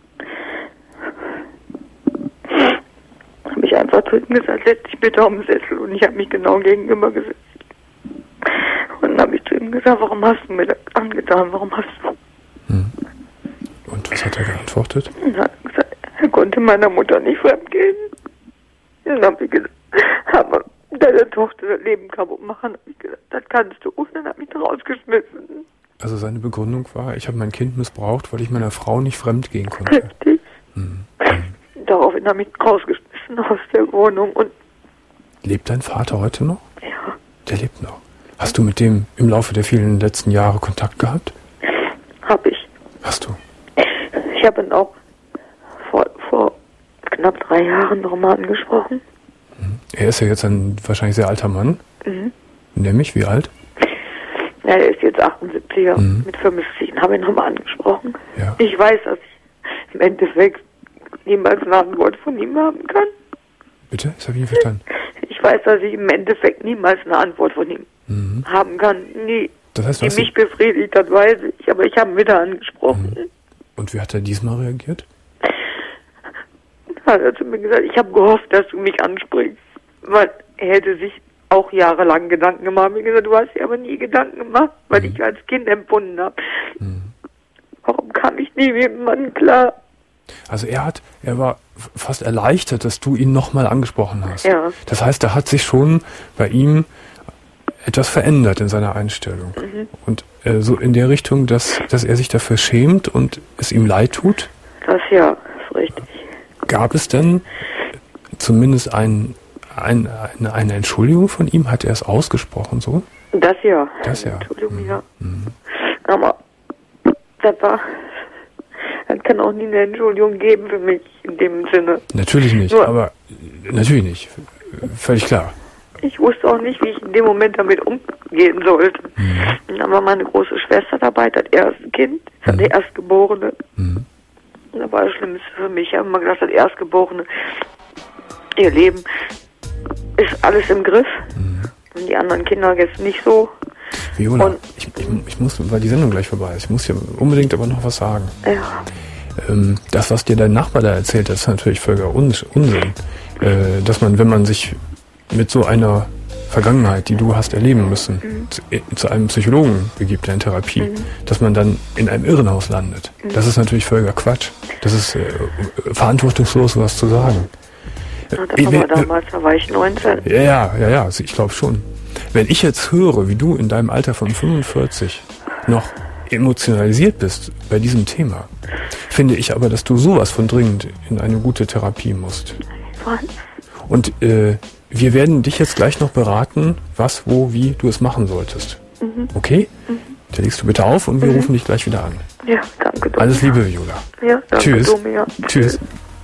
Habe ich einfach zu ihm gesagt, setz dich bitte auf den Sessel, und ich habe mich genau gegenüber gesetzt. Und dann habe ich zu ihm gesagt, warum hast du mir das angetan, warum hast du... Hm. Und was hat er geantwortet? Und er hat gesagt, er konnte meiner Mutter nicht fremdgehen. Dann habe ich gesagt, aber deine Tochter das Leben kaputt machen, habe ich gesagt, das kannst du. Und dann habe ich rausgeschmissen. Also seine Begründung war, ich habe mein Kind missbraucht, weil ich meiner Frau nicht fremdgehen konnte. Richtig. Hm. Hm. Daraufhin habe ich rausgeschmissen aus der Wohnung. Und lebt dein Vater heute noch? Ja. Der lebt noch. Hast du mit dem im Laufe der vielen letzten Jahre Kontakt gehabt? Hab ich. Hast du? Ich habe ihn auch vor, vor knapp drei Jahren nochmal angesprochen. Mhm. Er ist ja jetzt ein wahrscheinlich sehr alter Mann. Mhm. Nämlich, wie alt? Ja, er ist jetzt achtundsiebziger. Mhm. Mit fünfzig habe ich ihn nochmal angesprochen. Ja. Ich weiß, dass ich im Endeffekt niemals eine Antwort von ihm haben kann. Bitte? Das habe ich nicht verstanden. Ich weiß, dass ich im Endeffekt niemals eine Antwort von ihm mhm. haben kann. Nie. Das heißt, die mich befriedigt, das weiß ich. Aber ich habe ihn wieder angesprochen. Mhm. Und wie hat er diesmal reagiert? Hat er zu mir gesagt, ich habe gehofft, dass du mich ansprichst. Weil er hätte sich auch jahrelang Gedanken gemacht. Mir gesagt, du hast dir aber nie Gedanken gemacht, weil mhm. ich als Kind empfunden habe. Mhm. Warum kam ich nie mit dem Mann klar? Also er hat, er war fast erleichtert, dass du ihn nochmal angesprochen hast. Ja. Das heißt, da hat sich schon bei ihm etwas verändert in seiner Einstellung. Mhm. Und äh, so in der Richtung, dass, dass er sich dafür schämt und es ihm leid tut? Das ja, ist richtig. Gab es denn zumindest ein, ein, eine, eine Entschuldigung von ihm? Hat er es ausgesprochen so? Das ja. Das ja. Entschuldigung, mhm. ja. Mhm. Aber das war... Es kann auch nie eine Entschuldigung geben für mich in dem Sinne. Natürlich nicht, Nur, aber natürlich nicht. Völlig klar. Ich wusste auch nicht, wie ich in dem Moment damit umgehen sollte. Mhm. Dann war meine große Schwester dabei, das erste Kind, das mhm. der Erstgeborene. Mhm. Und das war das Schlimmste für mich. Ich habe immer gedacht, das Erstgeborene, ihr Leben ist alles im Griff. Mhm. Und die anderen Kinder jetzt nicht so. Viola, und, ich, ich, ich muss, weil die Sendung gleich vorbei ist, ich muss dir unbedingt aber noch was sagen. Ja. Ähm, das, was dir dein Nachbar da erzählt hat, ist natürlich völliger Unsinn. Äh, dass man, wenn man sich mit so einer Vergangenheit, die du hast erleben müssen, mhm. zu, zu einem Psychologen begibt, der in Therapie, mhm. dass man dann in einem Irrenhaus landet. Mhm. Das ist natürlich völliger Quatsch. Das ist äh, verantwortungslos, was zu sagen. Ja, das war äh, damals, da war ich neunzehn. Ja, ja, ja, ja, ich glaube schon. Wenn ich jetzt höre, wie du in deinem Alter von fünfundvierzig noch emotionalisiert bist bei diesem Thema, finde ich aber, dass du sowas von dringend in eine gute Therapie musst. Was? Und äh, wir werden dich jetzt gleich noch beraten, was, wo, wie du es machen solltest. Mhm. Okay? Mhm. Da legst du bitte auf und wir mhm. rufen dich gleich wieder an. Ja, danke. Domina. Alles Liebe, Viola. Ja, danke. Tschüss. Domina. Tschüss.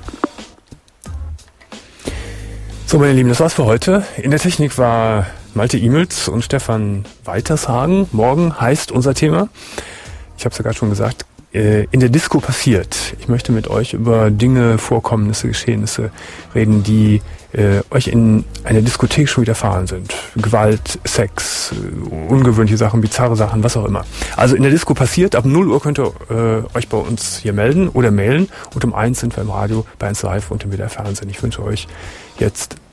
So, meine Lieben, das war's für heute. In der Technik war Malte Imels und Stefan Weitershagen. Morgen heißt unser Thema, ich habe es ja gerade schon gesagt, äh, in der Disco passiert. Ich möchte mit euch über Dinge, Vorkommnisse, Geschehnisse reden, die äh, euch in einer Diskothek schon widerfahren sind. Gewalt, Sex, äh, ungewöhnliche Sachen, bizarre Sachen, was auch immer. Also in der Disco passiert, ab null Uhr könnt ihr äh, euch bei uns hier melden oder mailen und um eins sind wir im Radio bei eins Live und im W D R Fernsehen. Ich wünsche euch jetzt